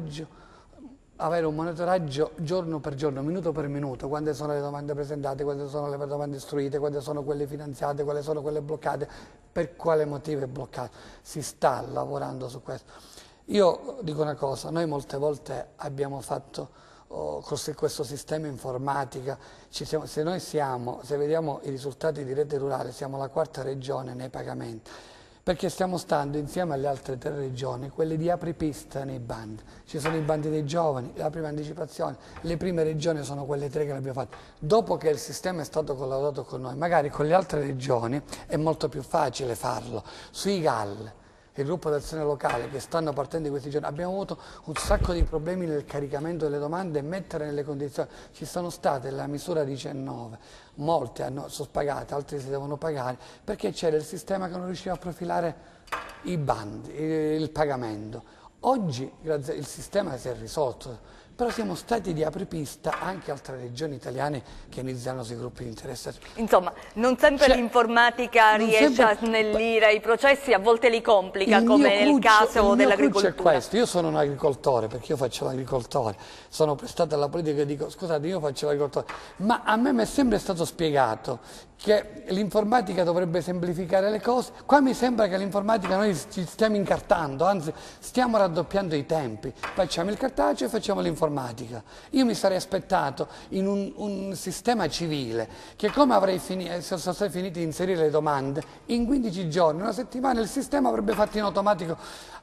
[SPEAKER 3] monitoraggio giorno per giorno, minuto per minuto, quando sono le domande presentate, quando sono le domande istruite, quando sono quelle finanziate, quali sono quelle bloccate, per quale motivo è bloccato. Si sta lavorando su questo. Io dico una cosa, noi molte volte abbiamo fatto questo sistema informatica, se vediamo i risultati di Rete Rurale, siamo la 4ª regione nei pagamenti, perché stiamo stando insieme alle altre 3 regioni, quelle di apripista nei bandi. Ci sono i bandi dei giovani, la prima anticipazione, le prime regioni sono quelle 3 che l'abbiamo fatto. Dopo che il sistema è stato collaborato con noi, magari con le altre regioni è molto più facile farlo. Sui GAL, il gruppo d'azione locale che stanno partendo in questi giorni, abbiamo avuto un sacco di problemi nel caricamento delle domande e mettere nelle condizioni. Ci sono state la misura 19, molte sono pagate, altri si devono pagare, perché c'era il sistema che non riusciva a profilare i bandi, il pagamento. Oggi grazie, il sistema si è risolto, però siamo stati di apripista anche altre regioni italiane che iniziano sui gruppi di interesse.
[SPEAKER 2] Insomma, non sempre l'informatica riesce a snellire i processi, a volte li complica, come nel caso dell'agricoltura.
[SPEAKER 3] È questo. Io sono un agricoltore, perché io faccio l'agricoltore, sono prestato alla politica e dico, scusate, io faccio l'agricoltore, ma a me mi è sempre stato spiegato che l'informatica dovrebbe semplificare le cose. Qua mi sembra che l'informatica noi ci stiamo incartando, anzi stiamo raddoppiando i tempi, facciamo il cartaceo e facciamo l'informatica. Io mi sarei aspettato in un sistema civile che come sono stati finiti di inserire le domande, in 15 giorni, una settimana il sistema avrebbe fatto in automatico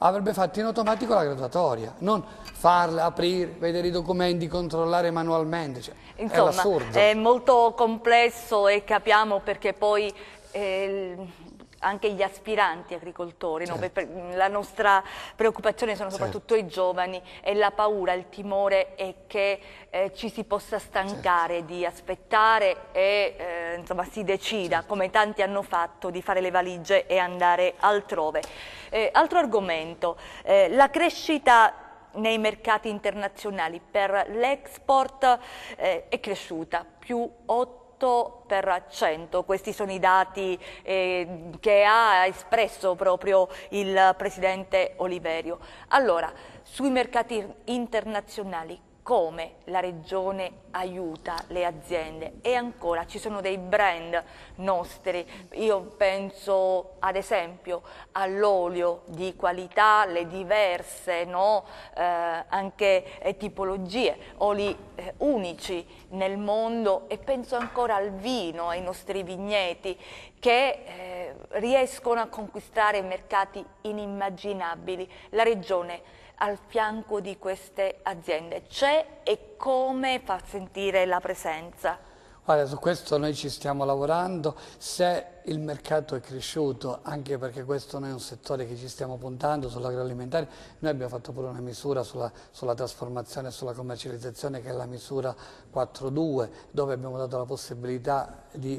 [SPEAKER 3] la graduatoria, non farle, aprire, vedere i documenti, controllare manualmente, cioè,
[SPEAKER 2] insomma,
[SPEAKER 3] è l'assurdo.
[SPEAKER 2] È molto complesso e capiamo perché poi anche gli aspiranti agricoltori, certo. No? La nostra preoccupazione sono soprattutto certo. I giovani e la paura, il timore è che ci si possa stancare certo. Di aspettare e insomma, si decida, certo. Come tanti hanno fatto, di fare le valigie e andare altrove. Altro argomento, la crescita nei mercati internazionali per l'export è cresciuta, più 8 l'8%, questi sono i dati che ha espresso proprio il Presidente Oliverio. Allora, sui mercati internazionali, come la Regione aiuta le aziende? E ancora ci sono dei brand nostri, io penso ad esempio all'olio di qualità, le diverse anche tipologie, oli unici nel mondo, e penso ancora al vino, ai nostri vigneti che riescono a conquistare mercati inimmaginabili. La Regione al fianco di queste aziende c'è, e come fa sentire la presenza?
[SPEAKER 3] Guarda, su questo noi ci stiamo lavorando. Se il mercato è cresciuto, anche perché questo non è un settore che ci stiamo puntando sull'agroalimentare, noi abbiamo fatto pure una misura sulla trasformazione e sulla commercializzazione, che è la misura 4.2, dove abbiamo dato la possibilità di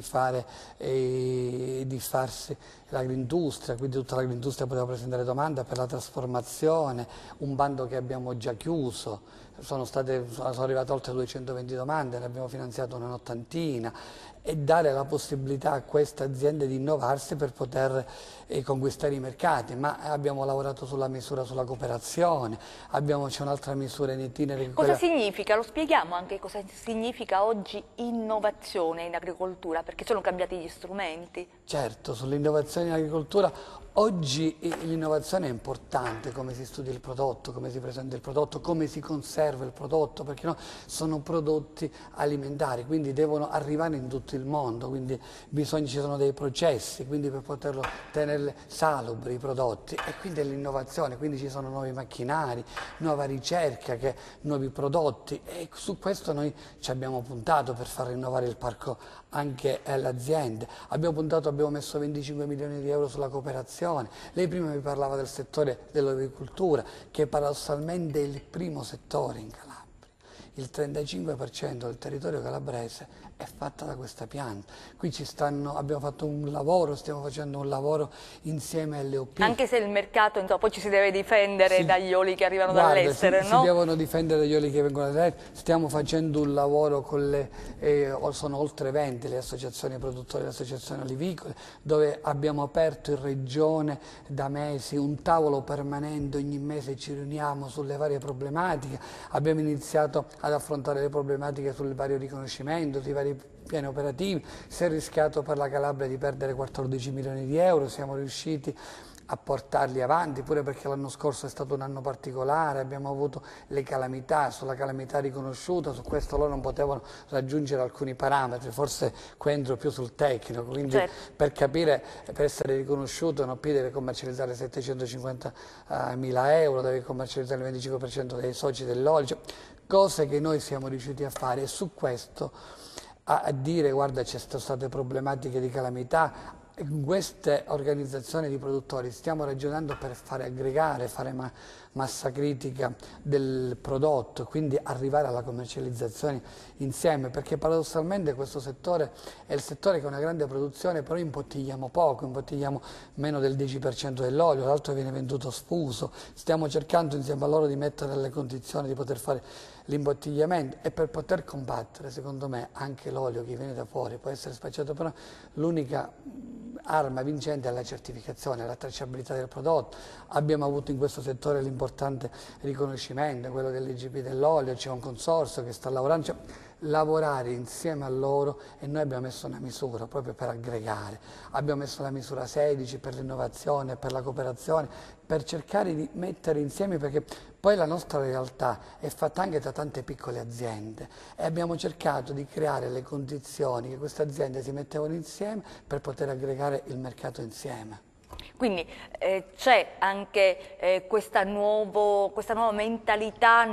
[SPEAKER 3] farsi l'agroindustria, quindi tutta l'agroindustria poteva presentare domanda per la trasformazione, un bando che abbiamo già chiuso. Sono arrivate oltre 220 domande, ne abbiamo finanziato un'ottantina, e dare la possibilità a queste aziende di innovarsi per poter conquistare i mercati. Ma abbiamo lavorato sulla misura sulla cooperazione, c'è un'altra misura in itinere.
[SPEAKER 2] Cosa significa? Lo spieghiamo anche cosa significa oggi innovazione in agricoltura, perché sono cambiati gli strumenti.
[SPEAKER 3] Certo, sull'innovazione in agricoltura oggi l'innovazione è importante, come si studia il prodotto, come si presenta il prodotto, come si conserva il prodotto, perché sono prodotti alimentari, quindi devono arrivare in tutto il mondo, quindi ci sono dei processi, quindi per poterlo tenere salubri i prodotti, e quindi è l'innovazione, quindi ci sono nuovi macchinari, nuova ricerca, nuovi prodotti, e su questo noi ci abbiamo puntato per far rinnovare il parco anche alle aziende. Abbiamo messo 25 milioni di euro sulla cooperazione. Lei prima mi parlava del settore dell'agricoltura, che paradossalmente è il primo settore in Calabria. Il 35% del territorio calabrese è fatta da questa pianta. Qui abbiamo fatto un lavoro, stiamo facendo un lavoro insieme alle OP.
[SPEAKER 2] Anche se il mercato, insomma, poi ci si deve difendere dagli oli che arrivano dall'estero, no?
[SPEAKER 3] Si devono difendere dagli oli che vengono dall'estero. Stiamo facendo un lavoro con sono oltre 20 le associazioni produttori, le associazioni olivicole, dove abbiamo aperto in regione da mesi un tavolo permanente, ogni mese ci riuniamo sulle varie problematiche. Abbiamo iniziato ad affrontare le problematiche sul vario riconoscimento, sui vari piani operativi. Si è rischiato per la Calabria di perdere 14 milioni di euro, siamo riusciti a portarli avanti, pure perché l'anno scorso è stato un anno particolare, abbiamo avuto le calamità, sulla calamità riconosciuta, su questo loro non potevano raggiungere alcuni parametri, forse qui entro più sul tecnico, quindi certo. Per capire, per essere riconosciuto UNOP deve commercializzare 750.000 euro, deve commercializzare il 25% dei soci dell'olio, cioè, cose che noi siamo riusciti a fare, e su questo a dire guarda ci sono state problematiche di calamità. In queste organizzazioni di produttori stiamo ragionando per fare aggregare, fare massa critica del prodotto, quindi arrivare alla commercializzazione insieme, perché paradossalmente questo settore è il settore che ha una grande produzione, però imbottigliamo poco, imbottigliamo meno del 10% dell'olio, l'altro viene venduto sfuso. Stiamo cercando insieme a loro di mettere nelle condizioni di poter fare l'imbottigliamento, e per poter combattere, secondo me, anche l'olio che viene da fuori può essere spacciato, però l'unica arma vincente è la certificazione, la tracciabilità del prodotto. Abbiamo avuto in questo settore l'importante riconoscimento, quello dell'IGP dell'olio, c'è un consorzio che sta lavorando, cioè, lavorare insieme a loro, e noi abbiamo messo una misura proprio per aggregare, abbiamo messo la misura 16 per l'innovazione, per la cooperazione, per cercare di mettere insieme, perché poi la nostra realtà è fatta anche da tante piccole aziende, e abbiamo cercato di creare le condizioni che queste aziende si mettevano insieme per poter aggregare il mercato insieme.
[SPEAKER 2] Quindi c'è anche questa nuova mentalità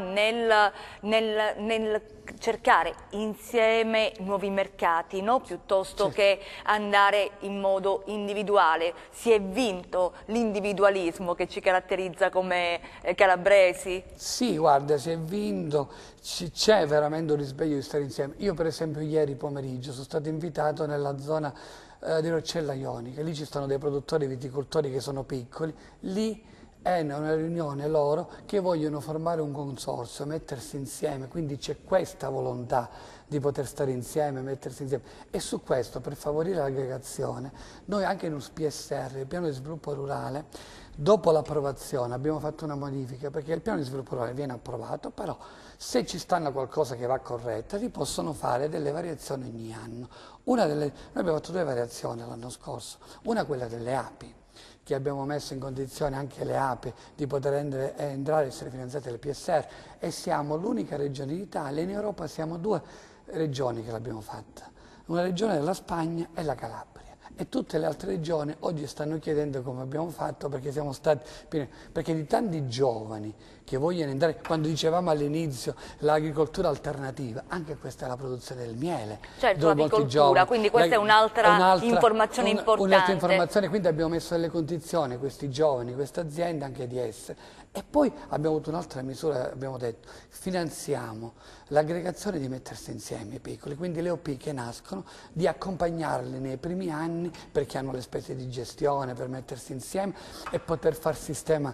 [SPEAKER 2] nel cercare insieme nuovi mercati, no? Piuttosto che andare in modo individuale. Si è vinto l'individualismo che ci caratterizza come calabresi?
[SPEAKER 3] Sì, guarda, si è vinto, c'è veramente un risveglio di stare insieme. Io per esempio ieri pomeriggio sono stato invitato nella zona di Roccella Ionica, lì ci stanno dei produttori viticoltori che sono piccoli, lì è una riunione loro che vogliono formare un consorzio, mettersi insieme, quindi c'è questa volontà di poter stare insieme, mettersi insieme. E su questo, per favorire l'aggregazione, noi anche in un PSR, il piano di sviluppo rurale, dopo l'approvazione abbiamo fatto una modifica, perché il piano di sviluppo rurale viene approvato, però se ci stanno qualcosa che va corretta, si possono fare delle variazioni ogni anno. Noi abbiamo fatto 2 variazioni l'anno scorso, una quella delle api, che abbiamo messo in condizione anche le api di poter entrare e essere finanziate dal PSR, e siamo l'unica regione d'Italia, in Europa siamo 2 regioni che l'abbiamo fatta, una regione della Spagna e la Calabria. E tutte le altre regioni oggi stanno chiedendo come abbiamo fatto, perché siamo stati pieni, perché di tanti giovani che vogliono entrare, quando dicevamo all'inizio l'agricoltura alternativa, anche questa è la produzione del miele.
[SPEAKER 2] Certo, l'agricoltura, quindi questa è un'altra informazione importante.
[SPEAKER 3] Un'altra informazione, quindi abbiamo messo delle condizioni a questi giovani, queste aziende, anche di essere. E poi abbiamo avuto un'altra misura, abbiamo detto, finanziamo l'aggregazione di mettersi insieme i piccoli, quindi le OP che nascono, di accompagnarli nei primi anni perché hanno le spese di gestione per mettersi insieme e poter far sistema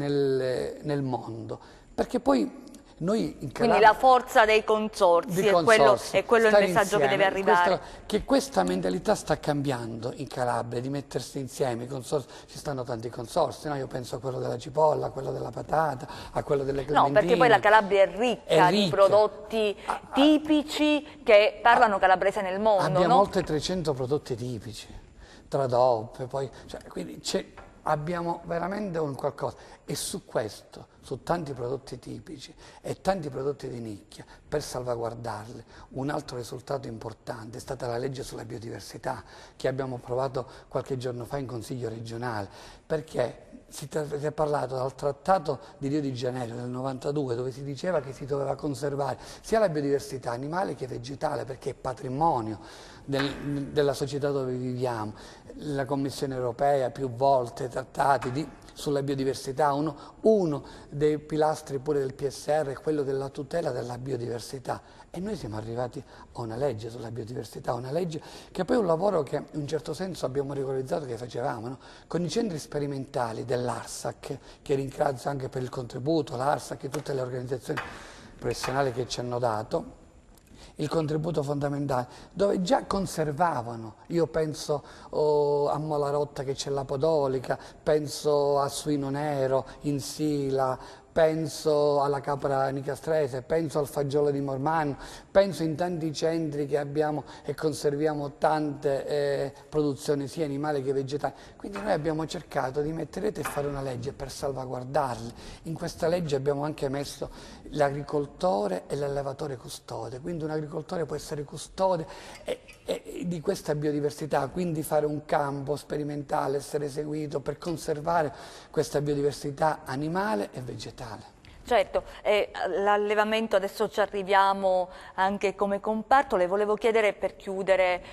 [SPEAKER 3] nel mondo. Perché poi noi in Calabria,
[SPEAKER 2] quindi la forza dei consorzi, è quello il messaggio che deve arrivare.
[SPEAKER 3] Che questa mentalità sta cambiando in Calabria, di mettersi insieme, i consorzi, ci stanno tanti consorzi, no? Io penso a quello della cipolla, a quello della patata, a quello delle clementine.
[SPEAKER 2] No, perché poi la Calabria è ricca di prodotti tipici che parlano calabrese nel mondo.
[SPEAKER 3] Abbiamo
[SPEAKER 2] no?
[SPEAKER 3] oltre 300 prodotti tipici, tra DOP, poi, quindi abbiamo veramente un qualcosa, e su questo, su tanti prodotti tipici e tanti prodotti di nicchia, per salvaguardarli, un altro risultato importante è stata la legge sulla biodiversità che abbiamo approvato qualche giorno fa in Consiglio regionale, perché si è parlato dal Trattato di Rio de Janeiro del 92, dove si diceva che si doveva conservare sia la biodiversità animale che vegetale, perché è patrimonio della società dove viviamo. La Commissione europea più volte, trattati sulla biodiversità, uno dei pilastri pure del PSR è quello della tutela della biodiversità, e noi siamo arrivati a una legge sulla biodiversità, una legge che poi è un lavoro che in un certo senso abbiamo regolarizzato, che facevamo, no? Con i centri sperimentali dell'ARSAC, che ringrazio anche per il contributo, l'ARSAC e tutte le organizzazioni professionali che ci hanno dato il contributo fondamentale, dove già conservavano, io penso a Molarotta che c'è la podolica, penso a Suino Nero in Sila, penso alla capra nicastrese, penso al fagiolo di Mormano, penso in tanti centri che abbiamo e conserviamo tante produzioni sia animali che vegetali. Quindi noi abbiamo cercato di mettere e fare una legge per salvaguardarli. In questa legge abbiamo anche messo l'agricoltore e l'allevatore custode, quindi un agricoltore può essere custode di questa biodiversità, quindi fare un campo sperimentale, essere seguito per conservare questa biodiversità animale e vegetale.
[SPEAKER 2] Certo, l'allevamento, adesso ci arriviamo anche come comparto. Le volevo chiedere, per chiudere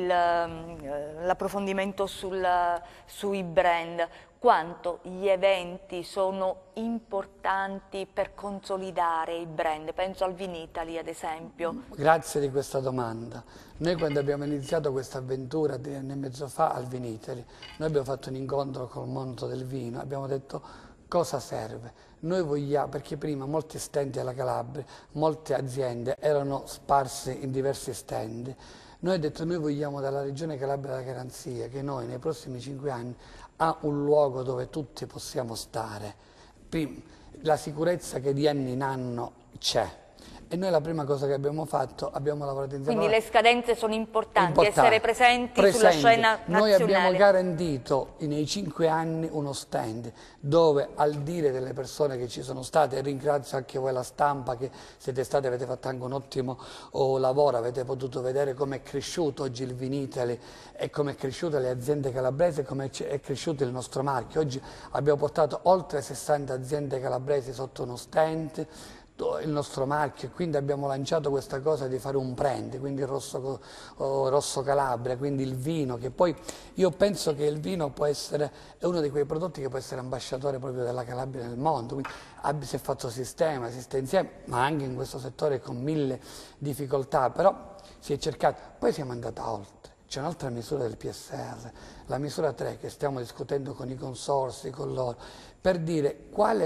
[SPEAKER 2] l'approfondimento sui brand, quanto gli eventi sono importanti per consolidare i brand. Penso al Vinitaly ad esempio.
[SPEAKER 3] Grazie di questa domanda. Noi quando abbiamo iniziato questa avventura 2 anni e mezzo fa al Vinitaly, noi abbiamo fatto un incontro col mondo del vino, abbiamo detto cosa serve. Noi vogliamo, perché prima molti stand alla Calabria, molte aziende erano sparse in diversi stand. Noi abbiamo detto, noi vogliamo dalla Regione Calabria la garanzia che noi nei prossimi 5 anni ha un luogo dove tutti possiamo stare. Prima, la sicurezza che di anno in anno c'è. E noi la prima cosa che abbiamo fatto, abbiamo lavorato insieme.
[SPEAKER 2] Quindi le scadenze sono importanti, essere presenti sulla scena nazionale.
[SPEAKER 3] Noi abbiamo garantito nei 5 anni uno stand dove, al dire delle persone che ci sono state, e ringrazio anche voi la stampa che siete stati, avete fatto anche un ottimo lavoro, avete potuto vedere come è cresciuto oggi il Vinitaly e come è cresciuta le aziende calabresi e come è cresciuto il nostro marchio. Oggi abbiamo portato oltre 60 aziende calabresi sotto uno stand, il nostro marchio, e quindi abbiamo lanciato questa cosa di fare un brand, quindi il Rosso Calabria, quindi il vino, che poi io penso che il vino può essere, è uno di quei prodotti che può essere ambasciatore proprio della Calabria nel mondo, quindi si è fatto sistema, si sta insieme, ma anche in questo settore con 1000 difficoltà, però si è cercato, poi siamo andati oltre. c'è un'altra misura del PSR, la misura 3 che stiamo discutendo con i consorzi, con loro, per dire quali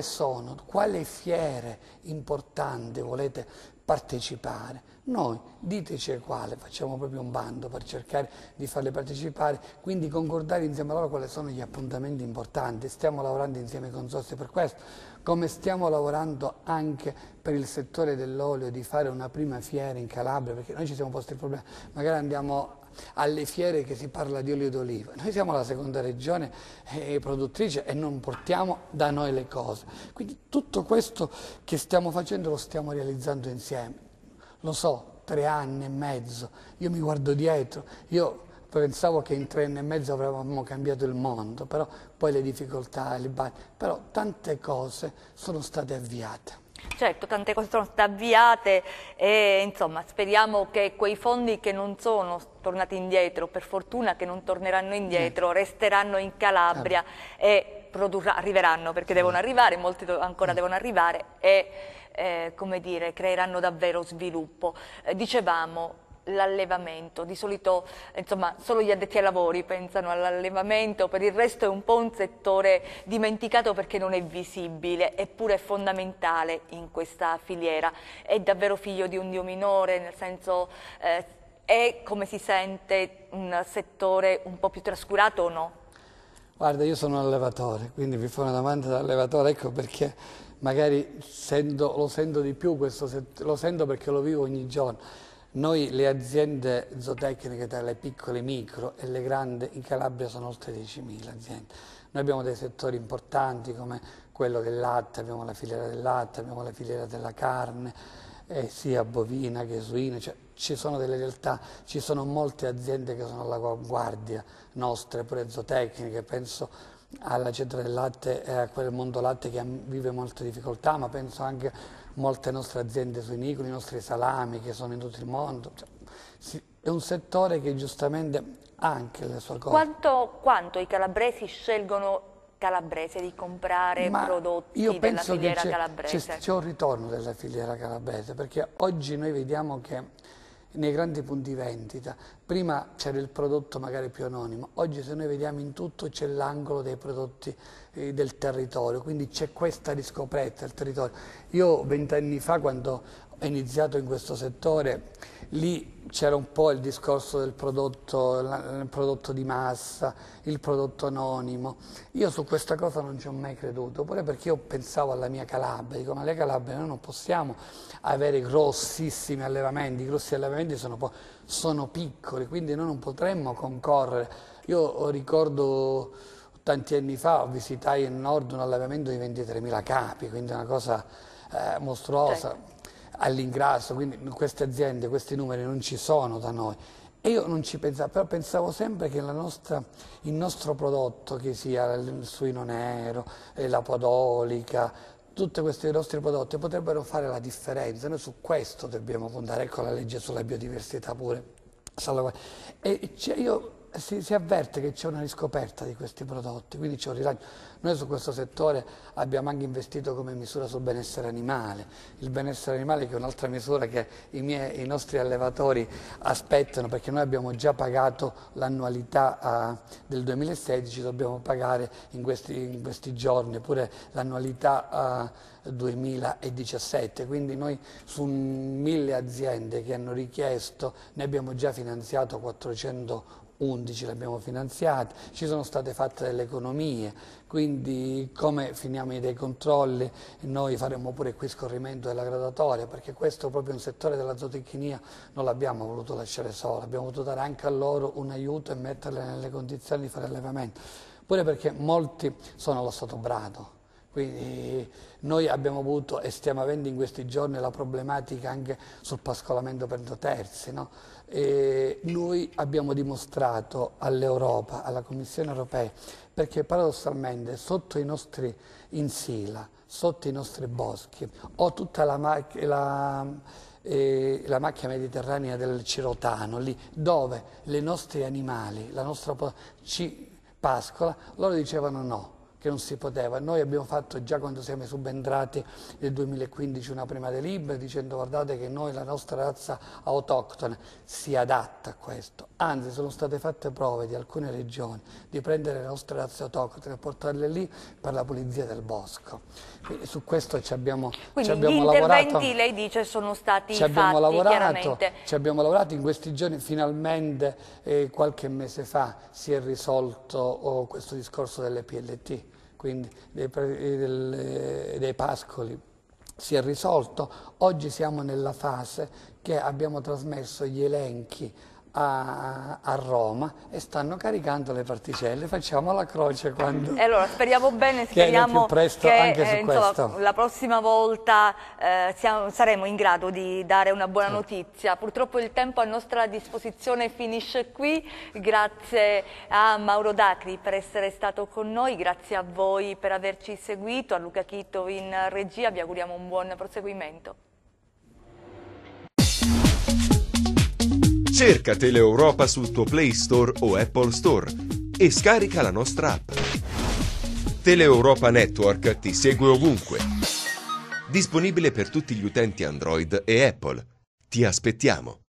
[SPEAKER 3] fiere importanti volete partecipare. Noi, diteci quale, facciamo proprio un bando per cercare di farle partecipare, quindi concordare insieme a loro quali sono gli appuntamenti importanti. Stiamo lavorando insieme ai consorzi per questo, come stiamo lavorando anche per il settore dell'olio di fare una prima fiera in Calabria, perché noi ci siamo posti il problema, magari andiamo alle fiere che si parla di olio d'oliva. Noi siamo la seconda regione produttrice e non portiamo da noi le cose. Quindi tutto questo che stiamo facendo lo stiamo realizzando insieme. Lo so, 3 anni e mezzo, io mi guardo dietro, io pensavo che in 3 anni e mezzo avremmo cambiato il mondo, però poi le difficoltà, però tante cose sono state avviate.
[SPEAKER 2] Certo, tante cose sono state avviate e insomma speriamo che quei fondi che non sono tornati indietro, per fortuna che non torneranno indietro, resteranno in Calabria e arriveranno, perché devono arrivare, molti ancora devono arrivare e come dire, creeranno davvero sviluppo. Dicevamo l'allevamento, di solito insomma solo gli addetti ai lavori pensano all'allevamento, per il resto è un po' un settore dimenticato perché non è visibile, eppure è fondamentale in questa filiera, è davvero figlio di un dio minore, nel senso è, come si sente, un settore un po' più trascurato o no?
[SPEAKER 3] Guarda, io sono un allevatore, quindi mi fa una domanda da allevatore, ecco perché magari lo sento di più, lo sento perché lo vivo ogni giorno. Noi le aziende zootecniche, tra le piccole, micro e le grandi, in Calabria sono oltre 10.000 aziende. Noi abbiamo dei settori importanti come quello del latte, abbiamo la filiera del latte, abbiamo la filiera della carne, sia bovina che suina, cioè, ci sono delle realtà, ci sono molte aziende che sono all'avanguardia nostre, pure zootecniche, penso alla Centro del Latte e a quel mondo latte che vive molte difficoltà, ma penso anche a molte nostre aziende suinicole, i nostri salami che sono in tutto il mondo. Cioè, è un settore che giustamente ha anche le sue cose.
[SPEAKER 2] Quanto i calabresi scelgono calabrese di comprare prodotti della filiera calabrese?
[SPEAKER 3] C'è un ritorno della filiera calabrese, perché oggi noi vediamo che nei grandi punti vendita, prima c'era il prodotto magari più anonimo, oggi se noi vediamo in tutto c'è l'angolo dei prodotti del territorio, quindi c'è questa riscoperta del territorio. Io 20 anni fa, quando ho iniziato in questo settore, lì c'era un po' il discorso del prodotto, il prodotto di massa, il prodotto anonimo. Io su questa cosa non ci ho mai creduto, pure perché io pensavo alla mia Calabria, dico ma le Calabria noi non possiamo avere grossissimi allevamenti, i grossi allevamenti sono piccoli, quindi noi non potremmo concorrere. Io ricordo tanti anni fa visitai in nord un allevamento di 23.000 capi, quindi una cosa mostruosa. Certo. All'ingrasso, quindi queste aziende, questi numeri non ci sono da noi. E io non ci pensavo, però pensavo sempre che il nostro prodotto, che sia il suino nero, la podolica, tutti questi nostri prodotti potrebbero fare la differenza. Noi su questo dobbiamo puntare, ecco la legge sulla biodiversità pure. E si avverte che c'è una riscoperta di questi prodotti, quindi c'è un rilancio. Noi su questo settore abbiamo anche investito come misura sul benessere animale, il benessere animale che è un'altra misura che i nostri allevatori aspettano, perché noi abbiamo già pagato l'annualità del 2016, dobbiamo pagare in questi giorni pure l'annualità 2017, quindi noi su 1.000 aziende che hanno richiesto ne abbiamo già finanziato 411, le abbiamo finanziate, ci sono state fatte delle economie, quindi come finiamo dei controlli noi faremo pure qui scorrimento della graduatoria, perché questo proprio un settore della zootecnia non l'abbiamo voluto lasciare solo, abbiamo voluto dare anche a loro un aiuto e metterle nelle condizioni di fare allevamento, pure perché molti sono allo stato brado. Quindi noi abbiamo avuto e stiamo avendo in questi giorni la problematica anche sul pascolamento per endoterzi, no? E noi abbiamo dimostrato all'Europa, alla Commissione europea, perché paradossalmente sotto i nostri insila, sotto i nostri boschi, ho tutta la macchia mediterranea del Cirotano, lì dove i nostri animali, ci pascola, loro dicevano no. che non si poteva. Noi abbiamo fatto già quando siamo subentrati nel 2015 una prima delibera dicendo guardate che noi la nostra razza autoctona si adatta a questo, anzi sono state fatte prove di alcune regioni di prendere le nostre razze autoctone e portarle lì per la pulizia del bosco. Quindi su questo ci abbiamo
[SPEAKER 2] lavorato. Gli interventi, lei dice, sono stati fatti chiaramente.
[SPEAKER 3] Ci abbiamo lavorato in questi giorni, finalmente qualche mese fa si è risolto questo discorso delle PLT, quindi dei pascoli si è risolto. Oggi siamo nella fase che abbiamo trasmesso gli elenchi a Roma e stanno caricando le particelle. Facciamo la croce quando...
[SPEAKER 2] Allora speriamo bene, speriamo
[SPEAKER 3] più presto
[SPEAKER 2] che
[SPEAKER 3] anche su questo.
[SPEAKER 2] La prossima volta saremo in grado di dare una buona notizia. Purtroppo il tempo a nostra disposizione finisce qui. Grazie a Mauro Dacri per essere stato con noi, grazie a voi per averci seguito, a Luca Chitto in regia, vi auguriamo un buon proseguimento.
[SPEAKER 1] Cerca Teleeuropa sul tuo Play Store o Apple Store e scarica la nostra app. Teleeuropa Network ti segue ovunque. Disponibile per tutti gli utenti Android e Apple. Ti aspettiamo!